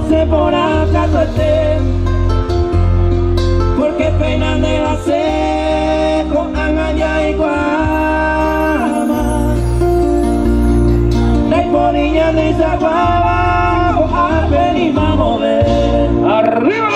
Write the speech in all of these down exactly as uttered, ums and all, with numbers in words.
sé por acaso estén, porque pena de hacer con Angaña y Guama. La imponilla de Zaguaba, o a venir a mover. ¡Arriba!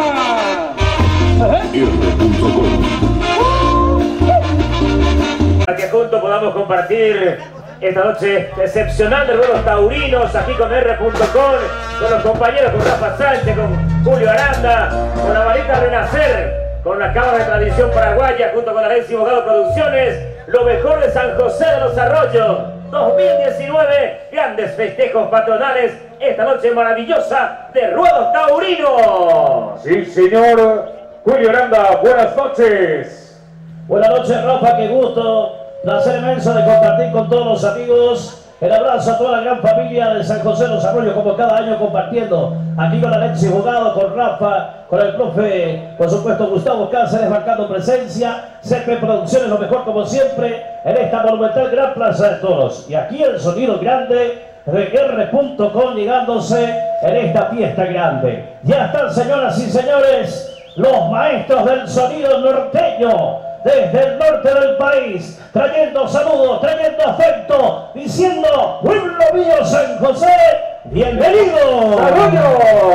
Para que juntos podamos compartir esta noche excepcional de ruedos taurinos aquí con R punto com, con los compañeros, con Rafa Sánchez, con Julio Aranda, con la varita Renacer, con las cámaras de tradición paraguaya, junto con Alexis Bogado Producciones, lo mejor de San José de los Arroyos dos mil diecinueve, grandes festejos patronales, esta noche maravillosa de ruedos taurinos. Sí, señor. Julio Aranda, buenas noches. Buenas noches, Rafa, qué gusto. Placer inmenso de compartir con todos los amigos. El abrazo a toda la gran familia de San José de los Arroyos, como cada año compartiendo. Aquí con Alexis Bogado, con Rafa, con el profe, por supuesto, Gustavo Cáceres, marcando presencia. C P Producciones, lo mejor como siempre, en esta monumental gran plaza de toros. Y aquí el sonido grande de R punto com llegándose en esta fiesta grande. Ya están, señoras y señores, los maestros del sonido norteño, desde el norte del país, trayendo saludos, trayendo afecto, diciendo: pueblo mío San José, bienvenido. ¡Arroyo!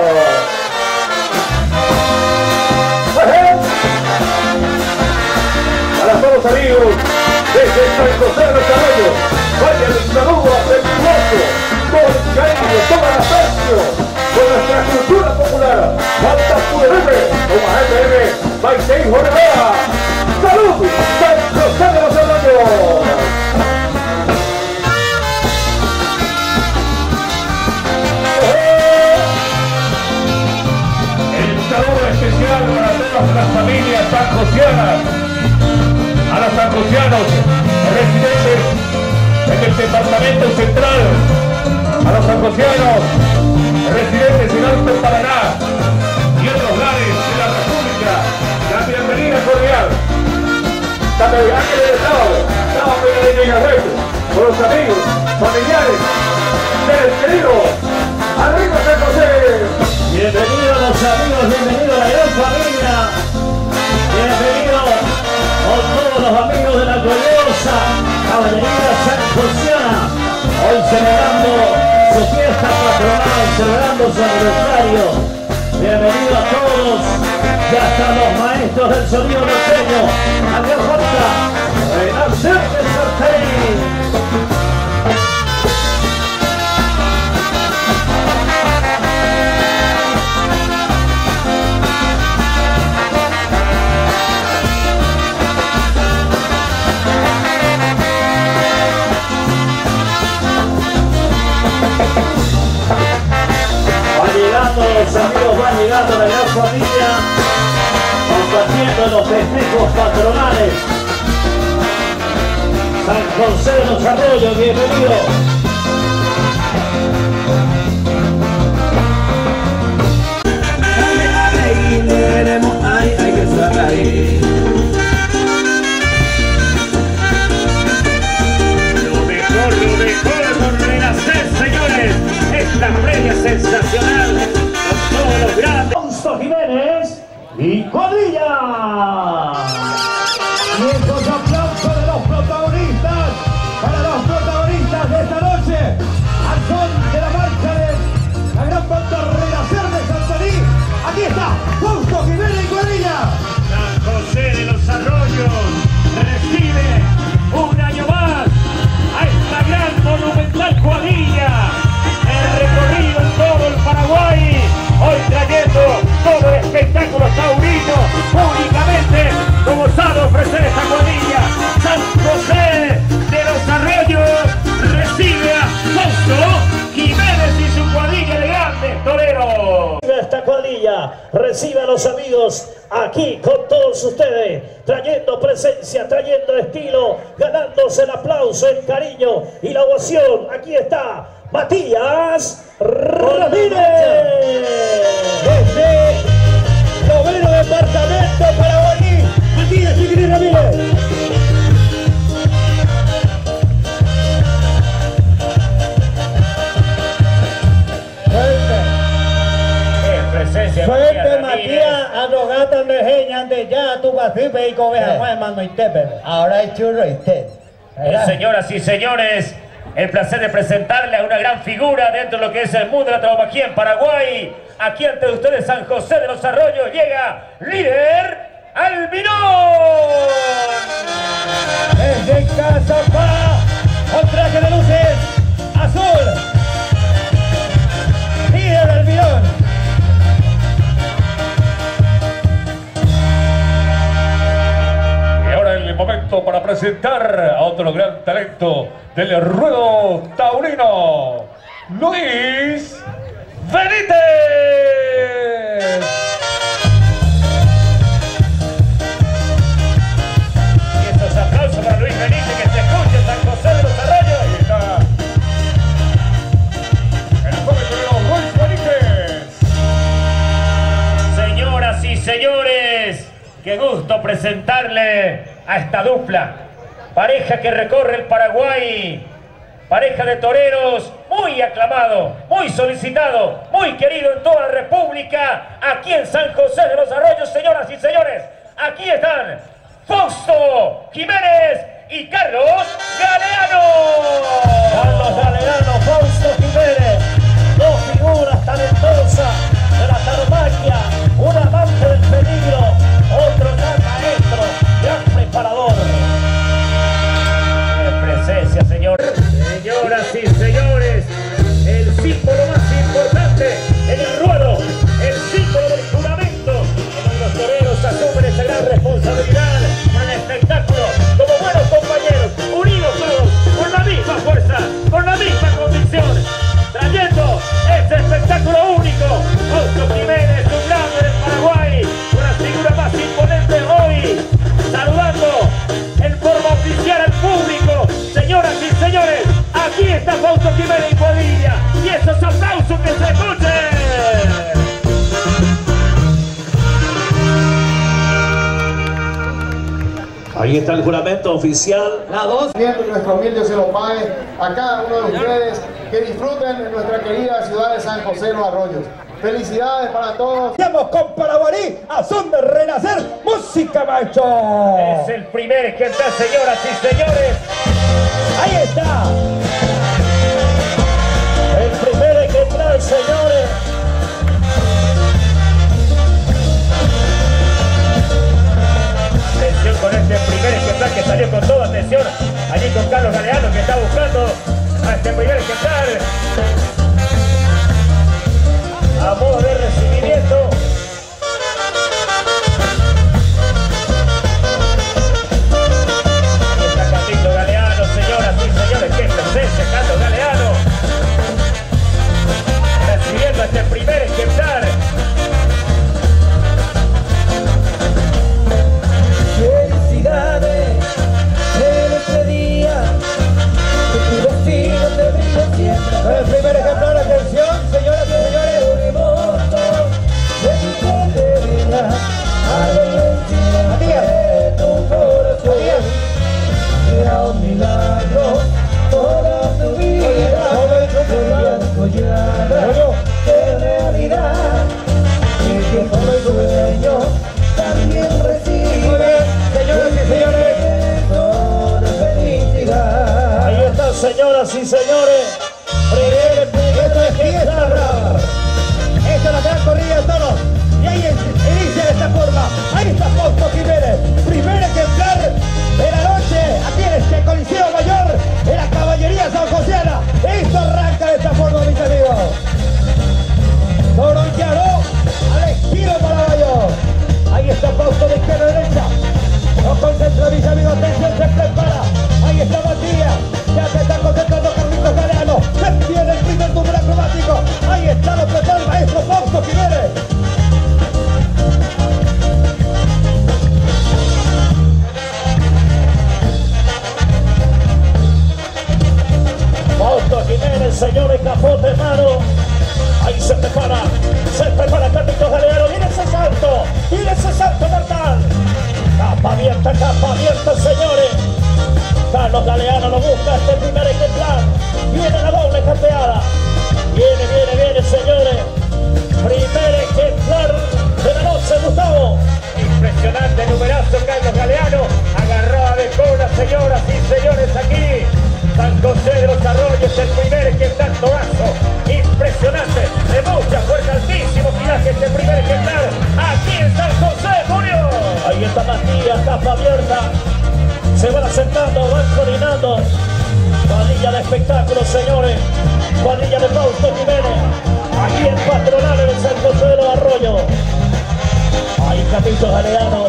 Para todos amigos, desde San José de los Arroyos, vaya el saludo afectuoso, con cariño, con afecto, con nuestra cultura popular. ¡Falta pura M! Como A M M, Maite y Jornada. ¡Salud! ¡San José de los Arroyos! El saludo especial para todas las familias sanjosianas, a los sanjosianos residentes en el departamento central, a los sanjosianos residentes en Alto Paraná y otros lares de la República, la bienvenida cordial. También Ángel del Estado, estamos en la Inmigración, con los amigos, familiares, seres queridos. ¡Arriba San José! Bienvenidos los amigos, bienvenidos a la gran familia. Bienvenidos con todos los amigos de la gloriosa caballería sanjosiana, hoy celebrando su fiesta patronal, celebrando su aniversario. Bienvenidos a todos, ya están los maestros del sonido norteño, Javier Horta, Renacer de Sartén. Los amigos van llegando a la gran familia, compartiendo los festejos patronales. San José de los Arroyos, bienvenido. Ay, hay que estar ahí. Lo mejor, lo mejor por Renacer, señores. Esta previa sensacional con todos los grandes. Fausto Jiménez y Cuadrilla. Y estos aplausos de los protagonistas, para los protagonistas de esta noche, al son de la marcha de la gran banda Renacer de Santarí. Aquí está, Fausto Jiménez y Cuadrilla. San José de los Arroyos recibe un año más a esta gran monumental cuadrilla. El recorrido en todo el Paraguay, hoy trayendo todo el espectáculo taurino, únicamente como sabe ofrecer esta cuadrilla. San José de los Arroyos recibe a Fausto Jiménez y su cuadrilla de grandes toreros. Esta cuadrilla recibe a los amigos aquí con todos ustedes, trayendo presencia, trayendo estilo, ganándose el aplauso, el cariño y la ovación. Aquí está Matías Ramírez, Desde noveno departamento paraguaní, Matías Chiquirín Ramírez. antes ya tu guapipe y cobeja, no es mano y tepe. Ahora es churro y té. Señoras y señores, el placer de presentarle a una gran figura dentro de lo que es el mundo de la tauromaquia en Paraguay. Aquí ante ustedes San José de los Arroyos llega líder Albinón. Desde Casapá, con traje de luces azul, líder Albinón. Y ahora el momento para presentar a otro gran talento del ruedo taurino, Luis Benítez. Y estos aplausos para Luis Benítez, que se escuche San José de los Arroyos. Ahí está el joven torero Luis Benítez. Señoras y señores, qué gusto presentarle a esta dupla, pareja que recorre el Paraguay, pareja de toreros muy aclamado, muy solicitado, muy querido en toda la República, aquí en San José de los Arroyos. Señoras y señores, aquí están Fausto Jiménez y Carlos Galeano. Carlos Galeano, Fausto Jiménez, dos figuras talentosas de la tauromaquia, un amante del peligro, otro gran maestro, gran preparador. En presencia, señor. Señoras y señores, el símbolo más importante en el ruedo, el símbolo del juramento, donde los toreros asumen esa gran responsabilidad para el espectáculo, como buenos compañeros, unidos todos, con la misma fuerza, con la misma convicción, trayendo este espectáculo único. Fausto Jiménez, un grande del Paraguay, una figura más imponente hoy, saludando en forma oficial al público. Señoras y señores, aquí está Fausto Jiménez y Padilla, y esos aplausos que se escuchen. Ahí está el juramento oficial. La dos. Y nuestro humilde se lo pague a cada uno de ustedes que disfruten de nuestra querida ciudad de San José de los Arroyos. Felicidades para todos. Estamos con Paraguarí, a son de renacer, música macho. Es el primer que está, señoras y señores. Ahí está. El primer ejemplar, señores. Atención con este primer ejemplar que salió con toda atención. Allí con Carlos Galeano, que está buscando a este primer ejemplar a modo de recibimiento. Ahí está Carlito Galeano, señoras y señores, qué presencia, Carlos Galeano, recibiendo a este primer ejemplar. Felicidades en este día, que tu destino te brille siempre. El primer ejemplar, atención, señoras y señores. Será un milagro toda tu vida, collada de realidad, y que como el sueño también recibe. Señoras y señores, de felicidad. Ahí están, señoras y señores. esto es fiesta brava. Esta es la gran corrida de toros. Y ahí inicia de esta forma. Ahí está Fausto Jiménez, primer ejemplar de la noche, aquí en este Coliseo Mayor, en la Caballería Sanjosiana. Esto arranca de esta forma, mis amigos. Toro llano al estilo paraguayo. Ahí está Fausto de izquierda a derecha. No concentra, mis amigos, atención, se prepara. Ahí está Matías, ya se está concentrando Carlitos Galeano. Se viene el primer número acrobático. Ahí está lo que está el maestro Fausto Jiménez. Fausto Jiménez, señores, capote en mano. Ahí se prepara, se prepara Carlitos Galeano. Viene ese salto, viene ese salto mortal. Capa abierta, capa abierta, señores. Carlos Galeano lo busca este primer ejemplar. Viene la doble capeada. Viene, viene, viene, señores. Primer ejemplar de la noche, Gustavo. Impresionante. espectáculo, señores. Cuadrilla de Fausto Jiménez, aquí en Patronales de San José de los Arroyos. Ahí Capito Galeano.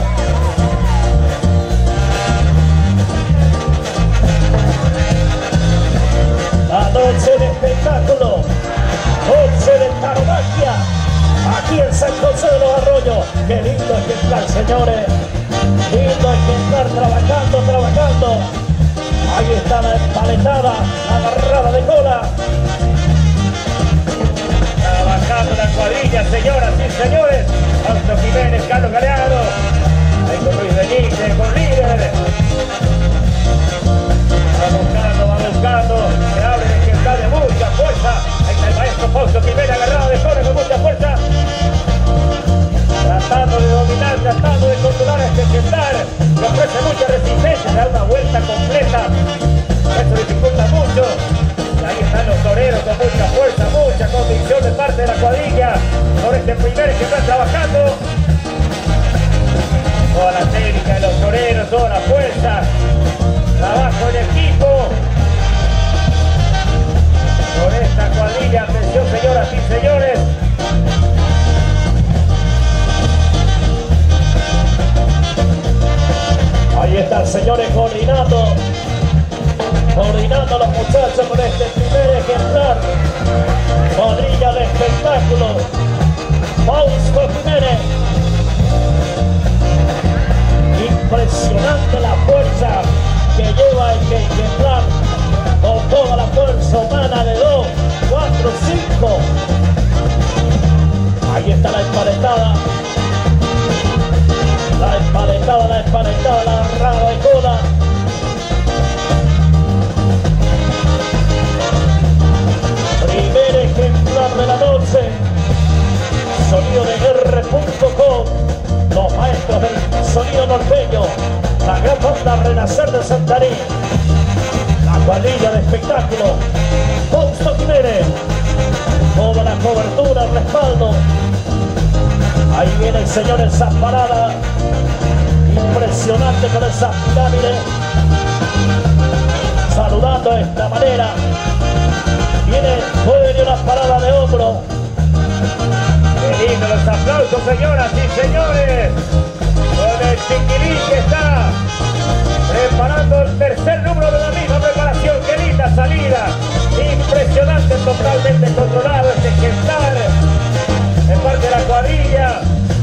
La noche de espectáculo, noche de tauromaquia, aquí en San José de los Arroyos. Qué lindo es que estar, señores. Lindo es que estar trabajando, trabajando. Ahí está la empaletada, la agarrada de cola. Trabajando la cuadrilla, señoras y señores. Fausto Jiménez, Carlos Galeano. Ahí con Luis Benítez, con líder. Va buscando, va buscando. Se abre el ejemplar de mucha fuerza. Ahí está el maestro Fausto Jiménez agarrado de cola con mucha fuerza. Tratando de dominar, tratando de controlar a este ejemplar. Le ofrece mucha resistencia, le da una vuelta completa. Eso dificulta mucho. Ahí están los toreros con mucha fuerza, mucha convicción de parte de la cuadrilla. Sobre este primer que está trabajando. Toda la técnica de los toreros, toda la fuerza. Trabajo en equipo. Con esta cuadrilla, atención señoras y señores. Ahí están, señores, coordinando. Coordinando a los muchachos con este primer ejemplar. Cuadrilla de espectáculo. Fausto Jiménez. Impresionante la fuerza que lleva este ejemplar. Con toda la fuerza humana de dos, cuatro, cinco. Ahí está la empaletada. La empaletada, la empaletada, la agarrada de cola. Primer ejemplar de la noche. Sonido de R punto com. Los maestros del sonido norteño. La gran banda Renacer de Santarí. La cuadrilla de espectáculo. Fausto Jiménez. Toda la cobertura, el respaldo. Ahí viene el señor en esa parada. Impresionante con esa pirámide. Saludando de esta manera. Viene, puede venir una parada de hombro. Qué lindo los aplausos, señoras y señores. Con el chiquilín que está preparando el tercer número de la misma preparación. Qué linda salida. Impresionante, totalmente controlado este ejemplar. En parte de la cuadrilla.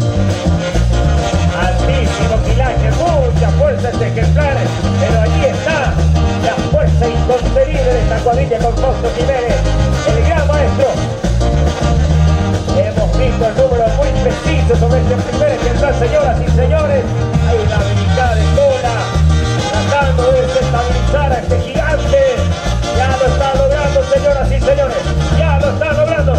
Altísimo quilaje, mucha fuerza este ejemplar. Pero allí está la fuerza incontenible de esta cuadrilla con Fausto Jiménez, el gran maestro. Hemos visto el número muy preciso sobre este primer ejemplar, señoras y señores. Hay una brincada de cola, tratando de desestabilizar a este gigante. Ya lo está logrando, señoras y señores. Ya lo está logrando.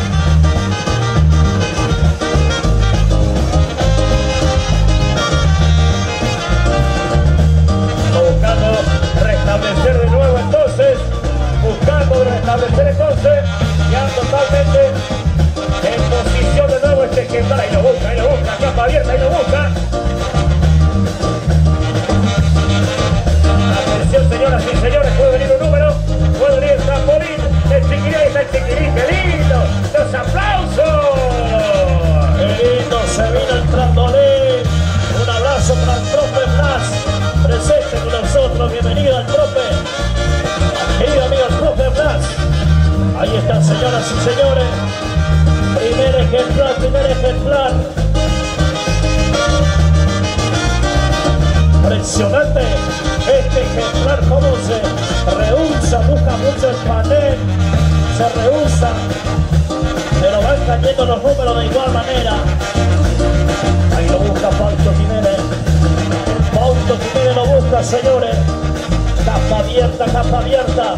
Buscando restablecer de nuevo entonces. Buscando restablecer entonces. Ya totalmente en posición de nuevo este ejemplar. Ahí lo busca, ahí lo busca. Capa abierta, ahí lo busca. Atención, señoras y señores. Puede venir un número. Puede venir el trampolín. El chiquirín, ahí está el chiquirín. ¡Qué lindo! ¡Los aplausos! ¡Qué lindo! Se vino el trampolín. Un abrazo para el profe Blas. Presente con nosotros. Bienvenido al profe. Querido amigo, el profe Blas. Ahí están, señoras y señores. Primer ejemplar, primer ejemplar. Impresionante este ejemplar, cómo se rehúsa, busca mucho el panel, se rehúsa, pero van cayendo los números de igual manera. Ahí lo busca Fausto Jiménez. Fausto Jiménez lo busca, señores. Capa abierta, capa abierta.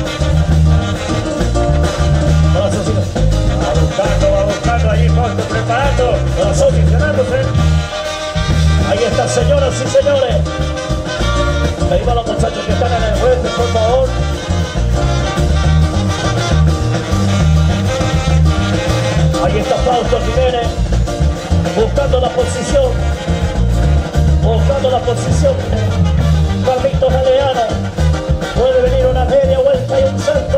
Va buscando, va buscando allí Fausto preparando, posicionándose. Ahí está, señoras y señores. Ahí van los muchachos que están en el frente, por favor. Ahí está Fausto Jiménez. Buscando la posición. Buscando la posición. Carlitos Galeano. Puede venir una media vuelta y un salto.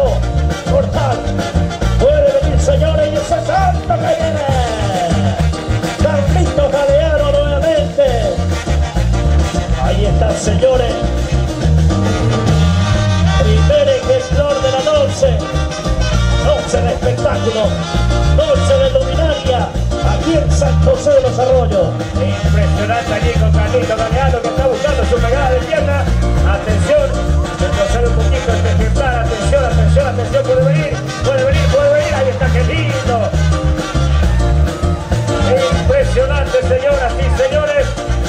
espectáculo. Noche de luminaria aquí en San José de los Arroyos. Impresionante allí con Carlito Galeano que está buscando su pegada de pierna. Atención, retrocede un poquito este ejemplar. Atención, atención, atención, puede venir, puede venir, puede venir. Ahí está, qué lindo. Impresionante, señoras y señores.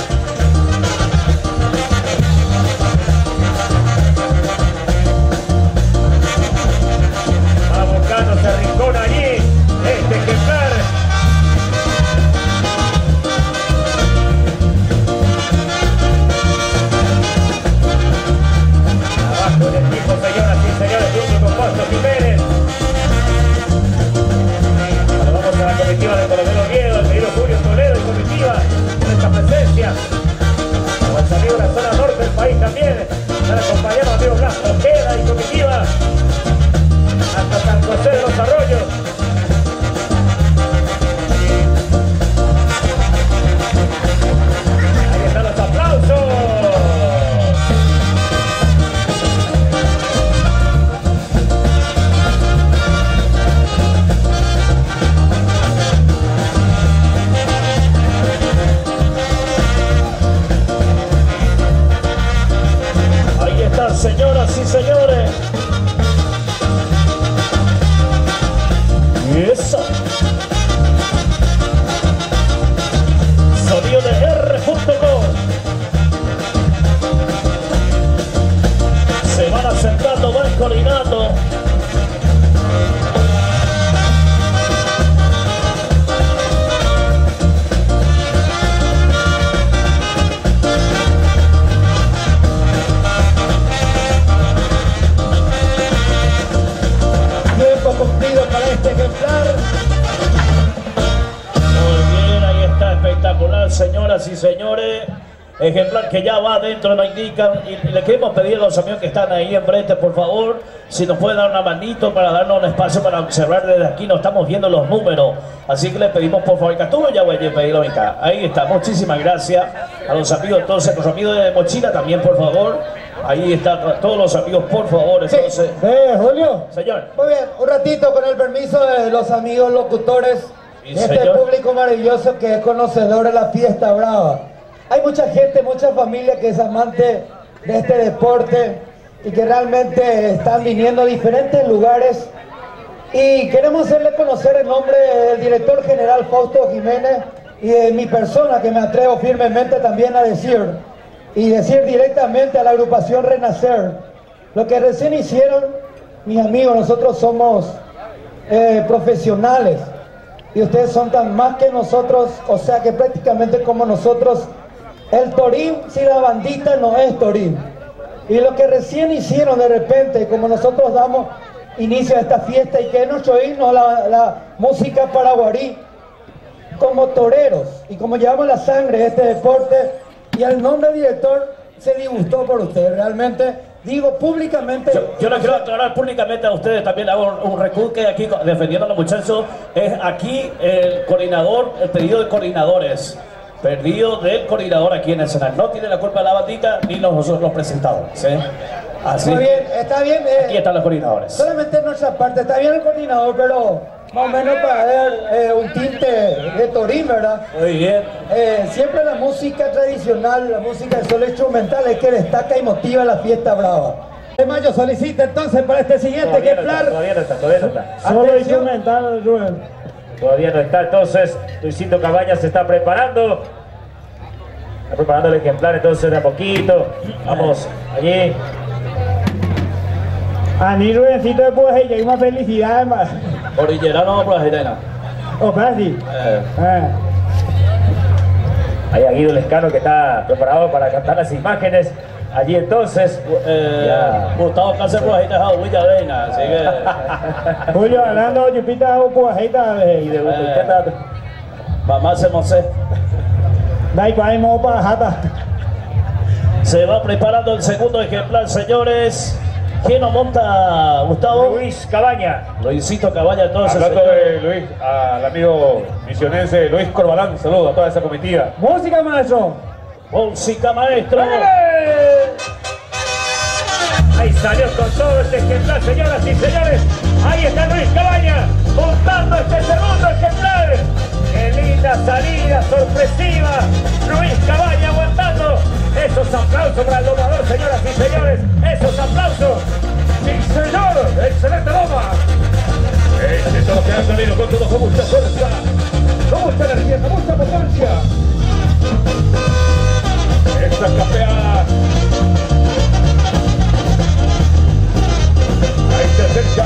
Va buscando, se arrincona allí este ejemplar. Abajo el equipo, señoras y señores, junto con Fausto Jiménez. Ahora vamos a la comitiva de Coronel Oviedo, el querido Julio Toledo y comitiva con esta presencia. Como han salido de la zona norte del país también, están acompañando a Diego Blas Ojeda y comitiva hasta San José de los Arroyos. Ahí están los aplausos. Ahí están, señoras y señores. Eso. Sonido de R punto com. Se van acercando, van coordinando. Tiempo cumplido para este ejemplar. Muy bien, ahí está, espectacular, señoras y señores. Ejemplar que ya va adentro, nos indican. Y le queremos pedir a los amigos que están ahí enfrente, por favor, si nos pueden dar una manito para darnos un espacio para observar desde aquí. No estamos viendo los números, así que le pedimos por favor que tú ya voy a pedirlo acá. Ahí está, muchísimas gracias a los amigos, entonces, los amigos de Mochila también, por favor. Ahí están todos los amigos, por favor, entonces. Eh, Julio. Señor. Muy bien, un ratito con el permiso de los amigos locutores Sí, de este señor. público maravilloso que es conocedor de la fiesta brava. Hay mucha gente, mucha familia que es amante de este deporte y que realmente están viniendo a diferentes lugares. Y queremos hacerle conocer el nombre del director general Fausto Jiménez y de mi persona, que me atrevo firmemente también a decir, y decir directamente a la agrupación Renacer. Lo que recién hicieron, mis amigos, nosotros somos eh, profesionales y ustedes son tan más que nosotros, o sea que prácticamente como nosotros. El Torín, si la bandita no es Torín. Y lo que recién hicieron de repente, como nosotros damos inicio a esta fiesta y que es nuestro himno, la, la música paraguarí, como toreros y como llevamos la sangre de este deporte, y el nombre del director se disgustó por ustedes, realmente, digo públicamente. Yo, yo le quiero aclarar públicamente a ustedes, también hago un, un recurso aquí defendiendo a los muchachos. Es aquí el coordinador, el pedido de coordinadores. Perdido del coordinador aquí en el escenario. No tiene la culpa la bandita ni nosotros los presentadores. ¿eh? Así. Está bien, está bien. Eh, Aquí están los coordinadores. Solamente en nuestra parte, está bien el coordinador, pero más o menos para ver eh, un tinte de Torín, ¿verdad? Muy bien. Eh, siempre la música tradicional, la música solo instrumental es que destaca y motiva la fiesta brava. De mayo solicita entonces para este siguiente Todavía no ejemplar. está, todavía no está, todavía no está. Solo Atención. instrumental, Rubén. Todavía no está, entonces Luisito Cabañas se está preparando. Está preparando el ejemplar entonces de a poquito. Vamos, allí. A mí Rubéncito de Pueja y una felicidad más. Orillera por la gitana. O casi. Eh, Ah. Ahí a Guido Lescano que está preparado para cantar las imágenes. Allí entonces. eh, Ya. Gustavo Cáceres por la gitana, Huilla Reina. Así que. Julio hablando, Yupita o Puajita. Y de Eh. Mamá se mose. Da igual, mo para jata. Se va preparando el segundo ejemplar, señores. ¿Quién nos monta, Gustavo? Luis Cabaña. Luisito Cabaña, entonces. Hablando señor. de Luis, al amigo misionense Luis Corbalán, saludo a toda esa comitiva. Música, maestro. Música, maestro. Ahí salió con todo este ejemplar, señoras y señores. Ahí está Luis Cabaña. Un aguantando este segundo ejemplar. ¡Qué linda salida sorpresiva! Luis Cabaña aguantando. Esos aplausos para el domador, señoras y señores. Esos aplausos. ¡Sí, señor! ¡Excelente loma! Este toro que ha salido con todo, con mucha fuerza, con mucha energía, con mucha potencia. Esta capeada. Ahí se acerca.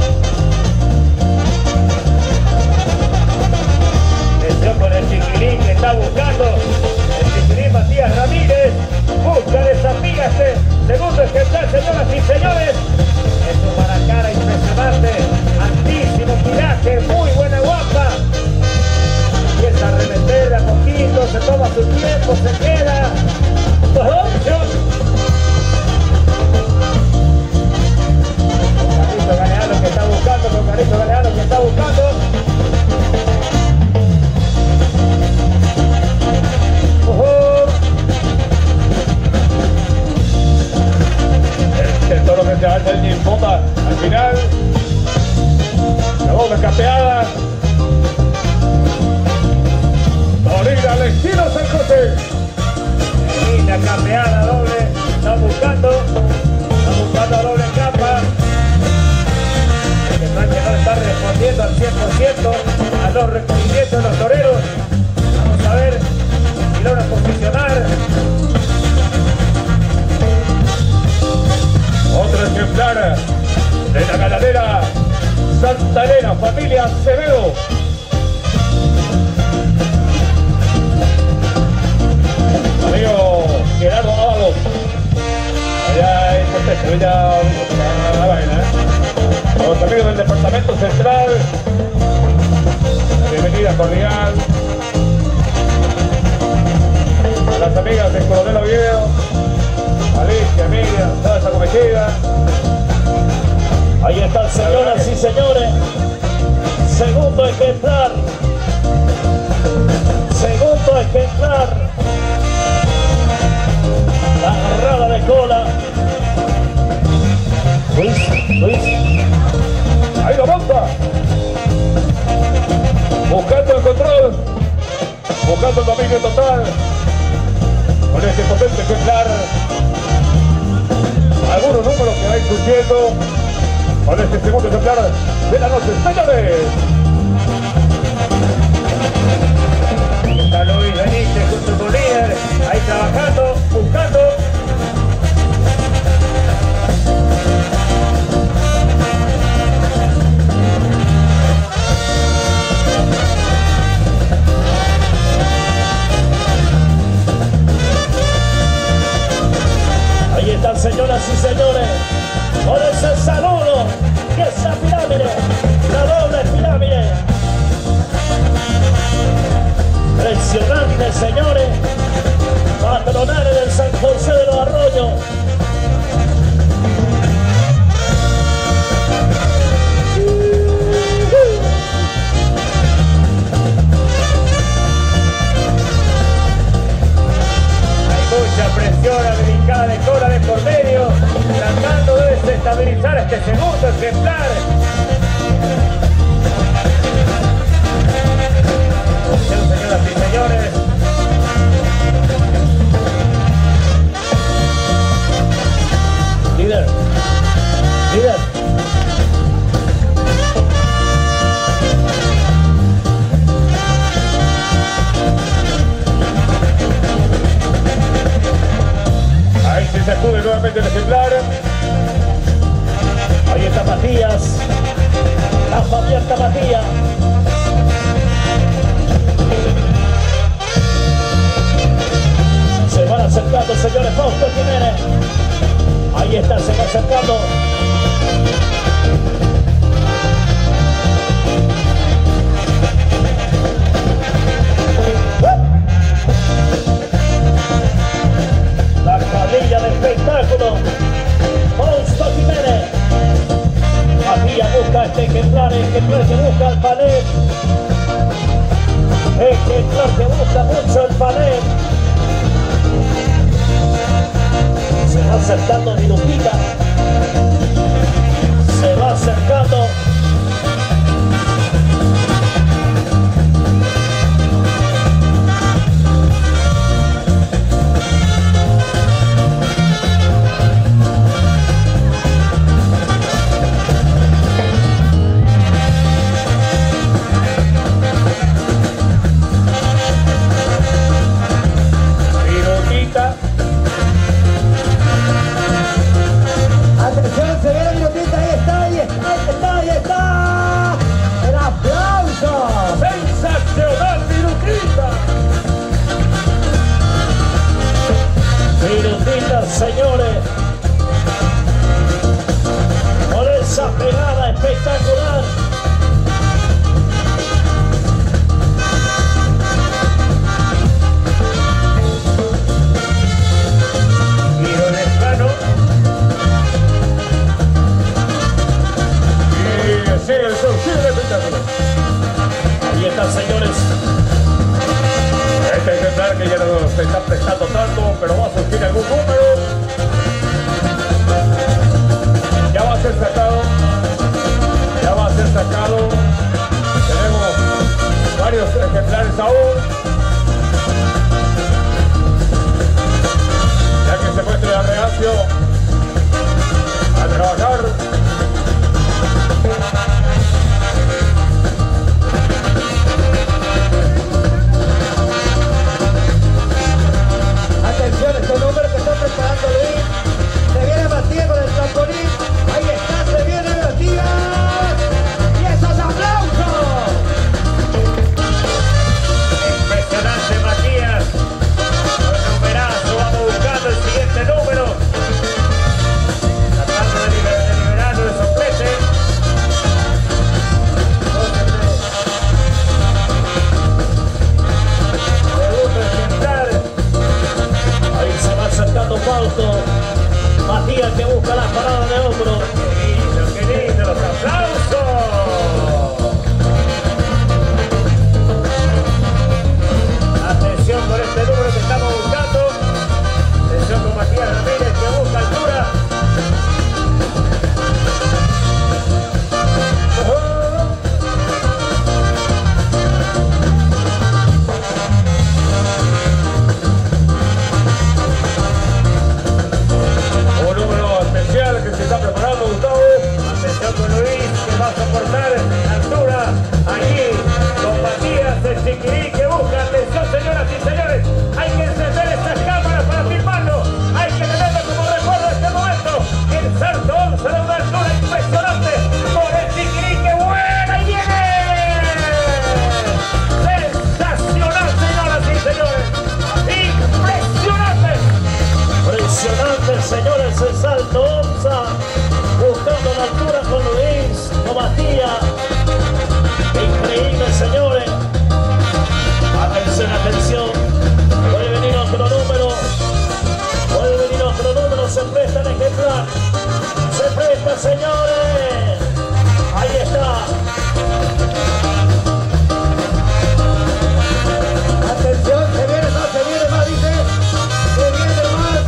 Atención con el chiquilín que está buscando. El chiquilín Matías Ramírez busca desafía este segundo ejemplar, señoras y señores. Es un maracara impresionante, altísimo tiraje, muy buena guapa. Empieza a remeter a poquito, se toma su tiempo, se queda. Con Carlito Galeano que está buscando, con Carlito Galeano que está buscando. El toro que se alza el Jota al final. La doble capeada. Torina al estilo San José. Linda capeada doble. Está buscando. Está buscando a doble capa. El que no está respondiendo al cien por ciento a los requerimientos de los toreros. Vamos a ver si logra posicionar. Otro ejemplar de la ganadera Santa Elena, familia Acevedo. Amigo Gerardo Ábalos. Allá en Contexto, ya la vaina, ¿eh? A los amigos del departamento central, la bienvenida cordial. A las amigas del Coronel Oviedo, Alicia, Miriam, toda esa cometida. Ahí están, señoras y señores. Segundo ejemplar. Segundo ejemplar. La agarrada de cola. Luis, Luis. Ahí lo monta. Buscando el control. Buscando el dominio total. Con este potente ejemplar. Algunos números que va incluyendo con este segundo ejemplar de la noche. ¡Señores! Está Luis Benítez junto con líder. Ahí trabajando, buscando. Ahí están, señoras y señores, por ese saludo y esa pirámide, la doble pirámide. Impresionante, señores, patronares del San José de los Arroyos. Mucha presión americana de cola de por medio, tratando de desestabilizar este segundo ejemplar. Señoras y señores, Líder, líder. Ahí se sacude nuevamente el ejemplar. Ahí está Matías, la abierta Matías. Se van acercando, señores, Fausto Jiménez. Ahí está, se va acercando. La cuadrilla de espectáculo. Fausto Jiménez. Matías busca este ejemplar, el ejemplar que busca el panel. Ejemplar que busca mucho el panel. Se va acercando Minutita. Se va acercando. espectacular. Giro de plano. Y sigue el show, sigue el espectáculo. Ahí están, señores. Este ejemplar que ya no se está prestando tanto, pero va a surgir algún número. Ya va a ser sacado. Ya va a ser sacado. Tenemos varios ejemplares aún. Ya que se muestre a reacio a trabajar. Atención, este número que está preparando Luis. Se viene Matías con el trampolín. Ahí está, se viene Matías. Y esos aplausos. Impresionante Matías. Con numerazo, vamos buscando el siguiente número. Tratando de, liber de liberarlo de soplete. Segundo ejemplar. Ahí se va acercando Fausto. Matías que busca la parada de hombro. Qué lindo, qué lindo, los aplausos. Atención con este número que estamos buscando. Atención con Matías Ramírez que busca altura. Un número especial que se está preparando, Gustavo. Atención con Luis que va a soportar altura. Allí con Matías el chiquirí que busca. Atención señoras y señores. Hay que encender estas cámaras para filmarlo. Hay que tenerlo como recuerdo de este momento. El salto once de una altura impresionante. Por el chiquirí que buena y viene. Sensacional señoras y señores. Impresionante. Impresionante, señores, el salto onza. Buscando la altura con Luis, con Matías. Increíble, señores. Atención, atención. Puede venir otro número. Puede venir otro número. Se presta el ejemplar. Se presta, señores. Ahí está. Atención, se viene más, se viene más, dice. Se viene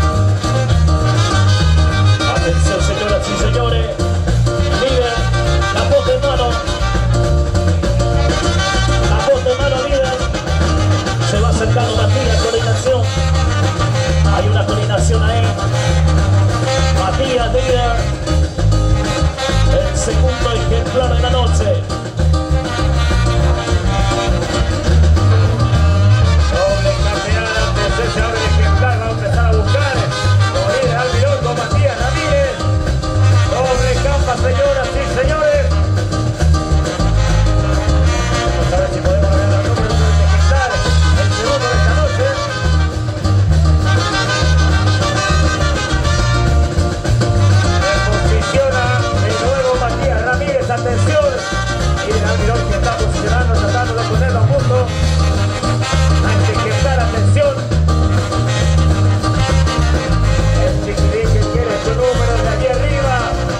más. Atención, señoras y señores. Líder, la voz en mano. La voz en mano, líder. Se va acercando Matías, coordinación. Hay una coordinación ahí. Matías, líder. El segundo ejemplar de la noche. Doble campeonato, se abre el ejemplar, va a empezar a buscar. Morir al mirón con Matías Ramírez. Doble capa, señoras y señores. Vamos a ver si podemos ver los números de este ejemplar. El segundo de esta noche. Se posiciona de nuevo Matías Ramírez, atención. Miren al mirón que está posicionando, tratando de ponerlo a punto. Hay que ejemplar, atención. El chiquirín que quiere su número de allí arriba.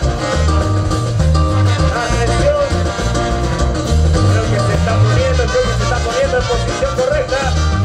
Atención. Creo que se está poniendo, creo que se está poniendo en posición correcta.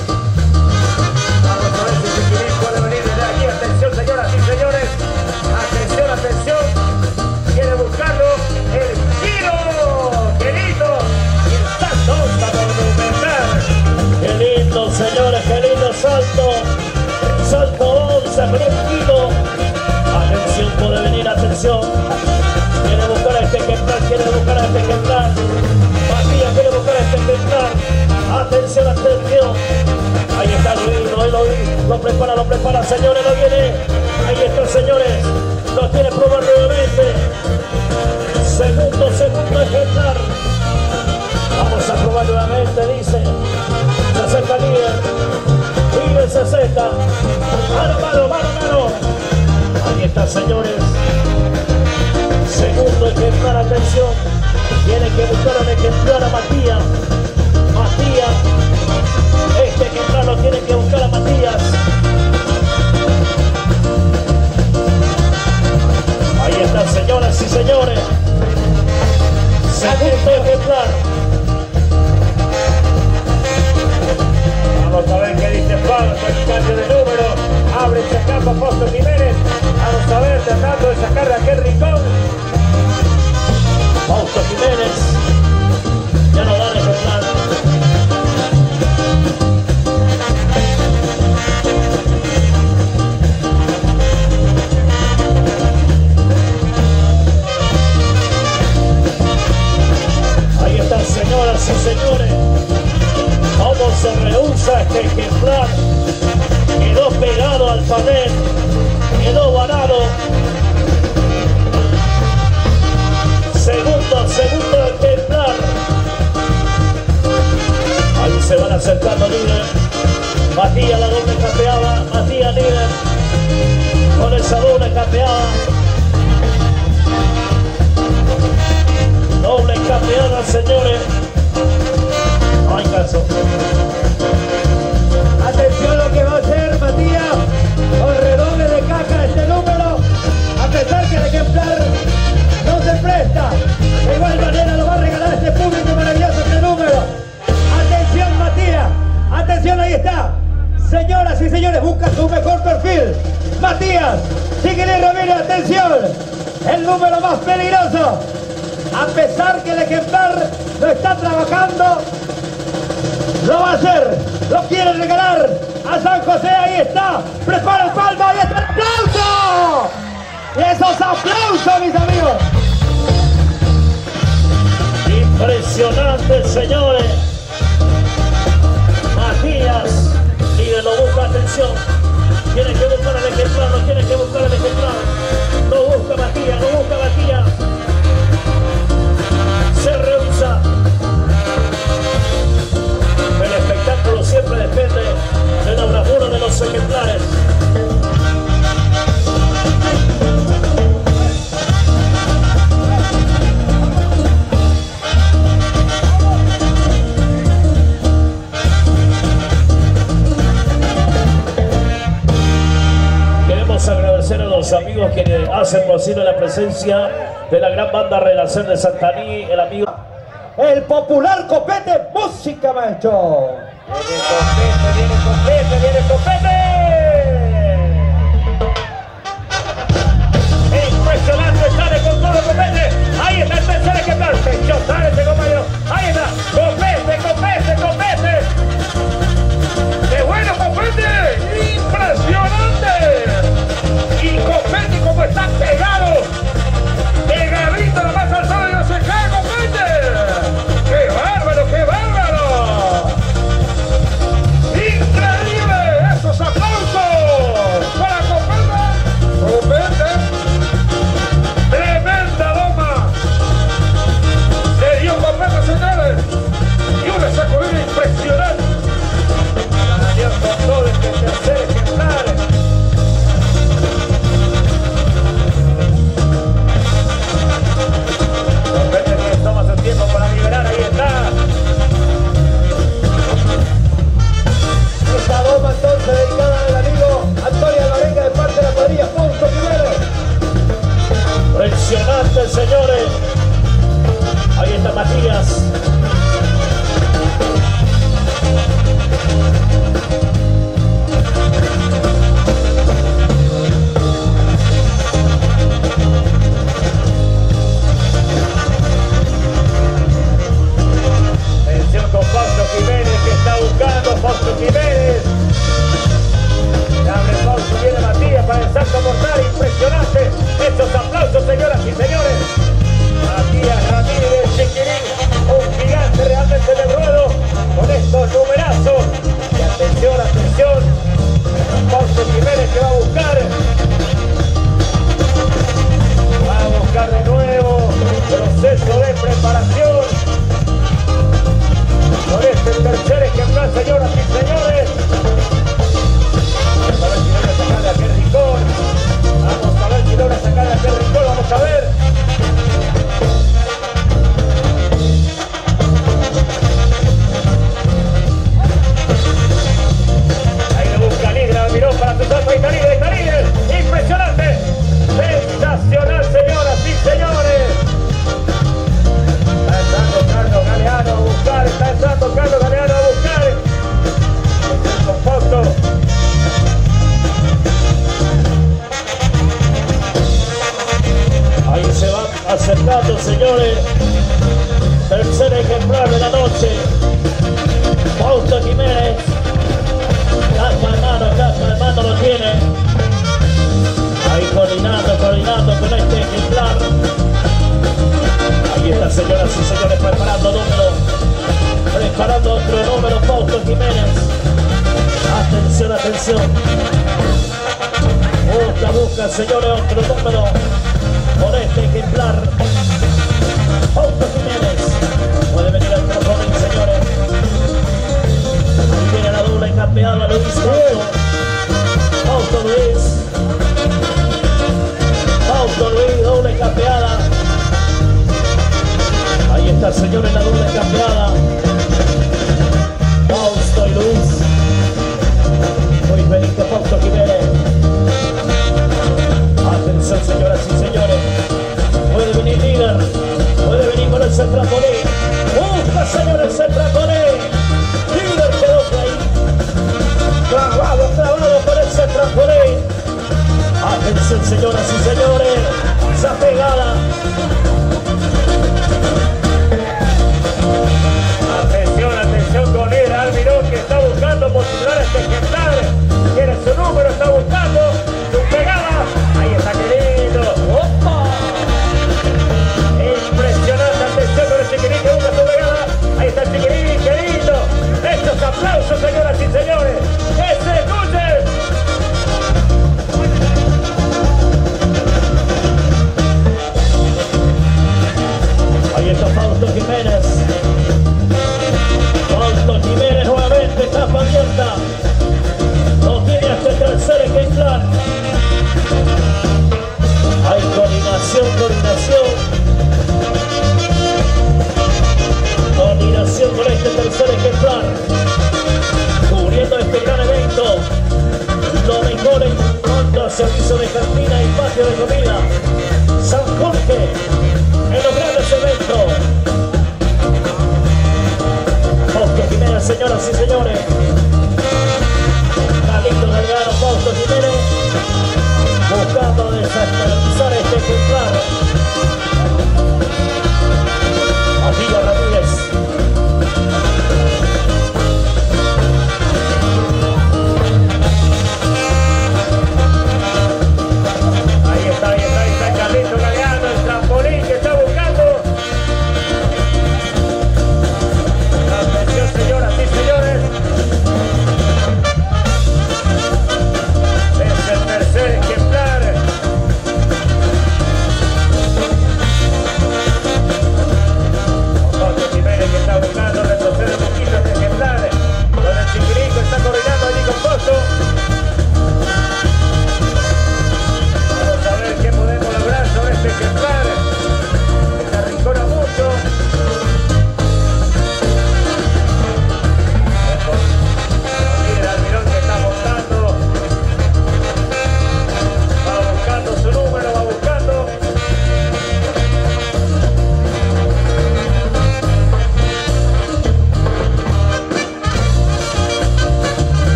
Vamos a ver si el chiquirín puede venir desde allí. Atención, señoras y señores. Atención, atención. Quiere buscarlo. El giro. ¡Qué lindo! Y el salto para monumental. Qué lindo, señores, qué lindo salto. Salto once, tranquilo. Atención, puede venir, atención. Quiere buscar a este ejemplar, quiere buscar a este ejemplar. Matías quiere buscar a este ejemplar. Atención, atención. Ahí está Luis, lo, lo, lo prepara, lo prepara, señores, lo viene. Ahí está, señores. Lo quiere probar nuevamente. Segundo, segundo ejemplar. Vamos a probar nuevamente, dice. Se acerca el líder. Líder se acerca. Mano, mano, mano, mano. Ahí está, señores. Segundo ejemplar, atención. que buscar al ejemplar a Matías. Matías. Este ejemplar lo tiene que buscar a Matías. Ahí está, señoras y señores. Segundo ejemplar. Vamos a ver qué dice Fausto, el cambio de número. Abre esta capa Fausto Jiménez. Vamos a ver, tratando de sacar de aquel rincón. Fausto Jiménez. Ya no da el ejemplar. Ahí están, señoras y señores. Cómo se rehúsa este ejemplar. Quedó pegado al panel. Quedó varado. Segundo, segundo ejemplar. Ahí se van acercando líder. Matías la doble capeada. Matías líder. Con esa doble capeada. Doble capeada, señores. No hay caso. Atención lo que va a hacer Matías. Con redoble de caja este número. A pesar que el ejemplar no se presta, de igual manera lo va a regalar este público maravilloso este número. Atención Matías. Atención, ahí está. Señoras y señores, busca su mejor perfil. Matías. Síguele Ramírez, atención. El número más peligroso. A pesar que el ejemplar lo está trabajando, lo va a hacer, lo quiere regalar a San José. Ahí está, prepara el palmo, ahí está el aplauso. Y esos aplausos, mis amigos. Impresionante, señores. Matías, líder, lo busca, atención. Tiene que buscar el ejemplar, no tiene que buscar el ejemplar. Lo busca Matías, lo busca Matías. Se rehúsa. El espectáculo siempre depende de la bravura de los ejemplares. Queremos agradecer a los amigos que hacen posible la presencia de la gran banda Renacer de Santaní, el amigo. El popular copete, música, maestro. Viene copete, viene copete, viene copete. Impresionante, sale con todo copete. Ahí está el tercer ejemplar. Pecho, sale ese compañero. Ahí está. Copete, copete, copete. ¡Qué bueno, copete! ¡Impresionante! Y copete como está pegado. Pegadito la más alzada y no se cae, copete. ¡Qué bárbaro, qué bárbaro! ¡Increíble! ¡Esos preparando, señores. Tercer ejemplar de la noche. Fausto Jiménez. Capa de mano, capa de mano lo tiene. Ahí coordinando, coordinando con este ejemplar. Ahí está, señoras y señores, preparando número. Preparando otro número, Fausto Jiménez. Atención, atención. Busca, busca, señores, otro número por este ejemplar. Fausto Jiménez. Puede venir al trampolín, señores. Ahí viene la doble campeada Luis Fausto. Fausto Luis. Fausto Luis, doble campeada. Ahí está, señores, la doble campeada. Fausto y Luis. Luis Benito, Fausto Jiménez. Atención, señoras y señores. Puede venir líder. Puede venir con ese trampolín. Busca, señores, ese trampolín. Líder quedó ahí. Clavado, clavado con ese trampolín. Atención, señoras y señores. Esa pegada.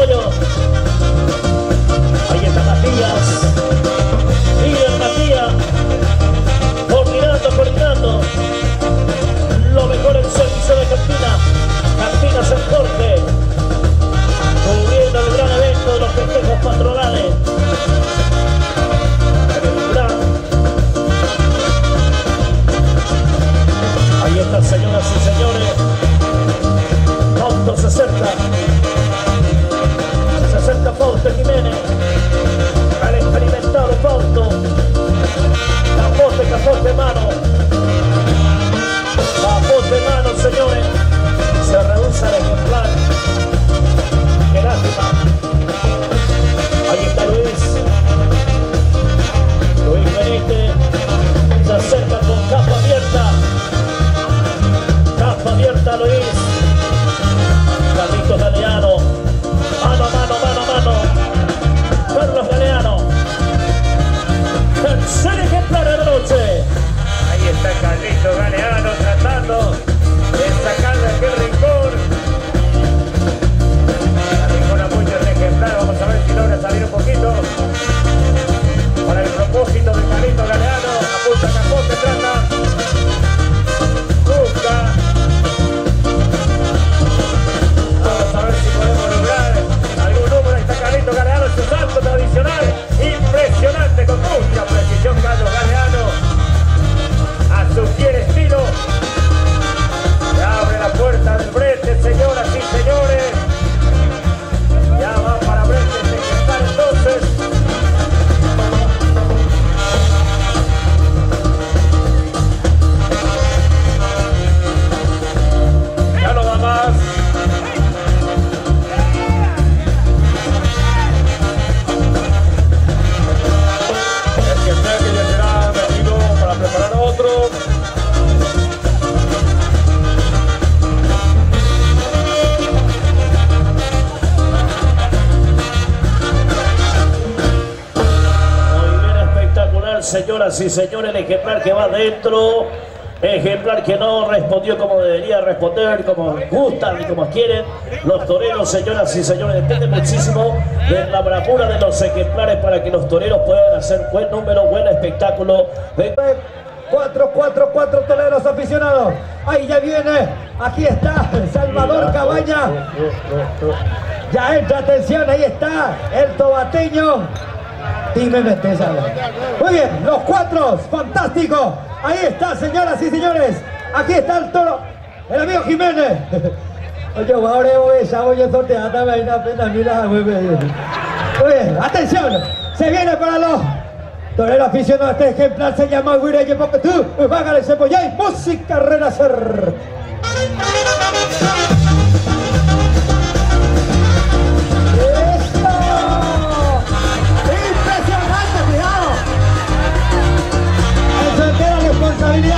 Arroyo. Ahí está Matías. Miguel Matías. Coordinando, coordinando. Lo mejor en servicio de Campina. Campina San Jorge. Cubriendo el gran evento de los festejos patronales. El gran. Ahí están, señoras y señores. Fausto se acerca. Se acerca Fausto Jiménez. Al experimentado Fausto. Capote, capote de mano. Capote de mano, señores. Se rehúsa el ejemplar. Qué lástima. Ahí está Luis. Luis Benítez. Se acerca con capa abierta. Capa abierta, Luis. Carlitos Galeano. Mano a mano, mano a mano. Carlos Galeano. Tercer ejemplar de la noche. Ahí está Carlitos Galeano tratando de sacarle aquel rincón. Arrincona mucho el ejemplar. Vamos a ver si logra salir un poquito. Para el propósito de Carlitos Galeano. Apunta Capote, trata. Busca. Vamos a ver si podemos lograr algún número. Ahí está Carlitos Galeano en su salto tradicional. Impresionante, con mucha precisión Carlos Galeano. A su fiel estilo. Se abre la puerta del brete, señoras y señores. Ya va para brete este ejemplar entonces. Ya no va más. El que sea que ya será venido para preparar otro. Muy bien, espectacular, señoras y señores. El ejemplar que va adentro. Ejemplar que no respondió como debería responder, como gustan y como quieren los toreros, señoras y señores. Depende muchísimo de la bravura de los ejemplares para que los toreros puedan hacer buen número, buen espectáculo. Cuatro, cuatro, cuatro toreros aficionados. Ahí ya viene. Aquí está Salvador Cabaña. Ya entra, atención, ahí está el tobateño. Dime, Mesteza. Muy bien, los cuatro, fantástico. Ahí está, señoras y señores. Aquí está el toro, el amigo Jiménez. Oye, ahora voy a voy a sortear también una pena, mira, muy bien. Muy bien, atención, se viene para los toreros aficionados. Este ejemplar se llama Guireye porque tú, vágale Cebolla y música renacer. Responsabilidad.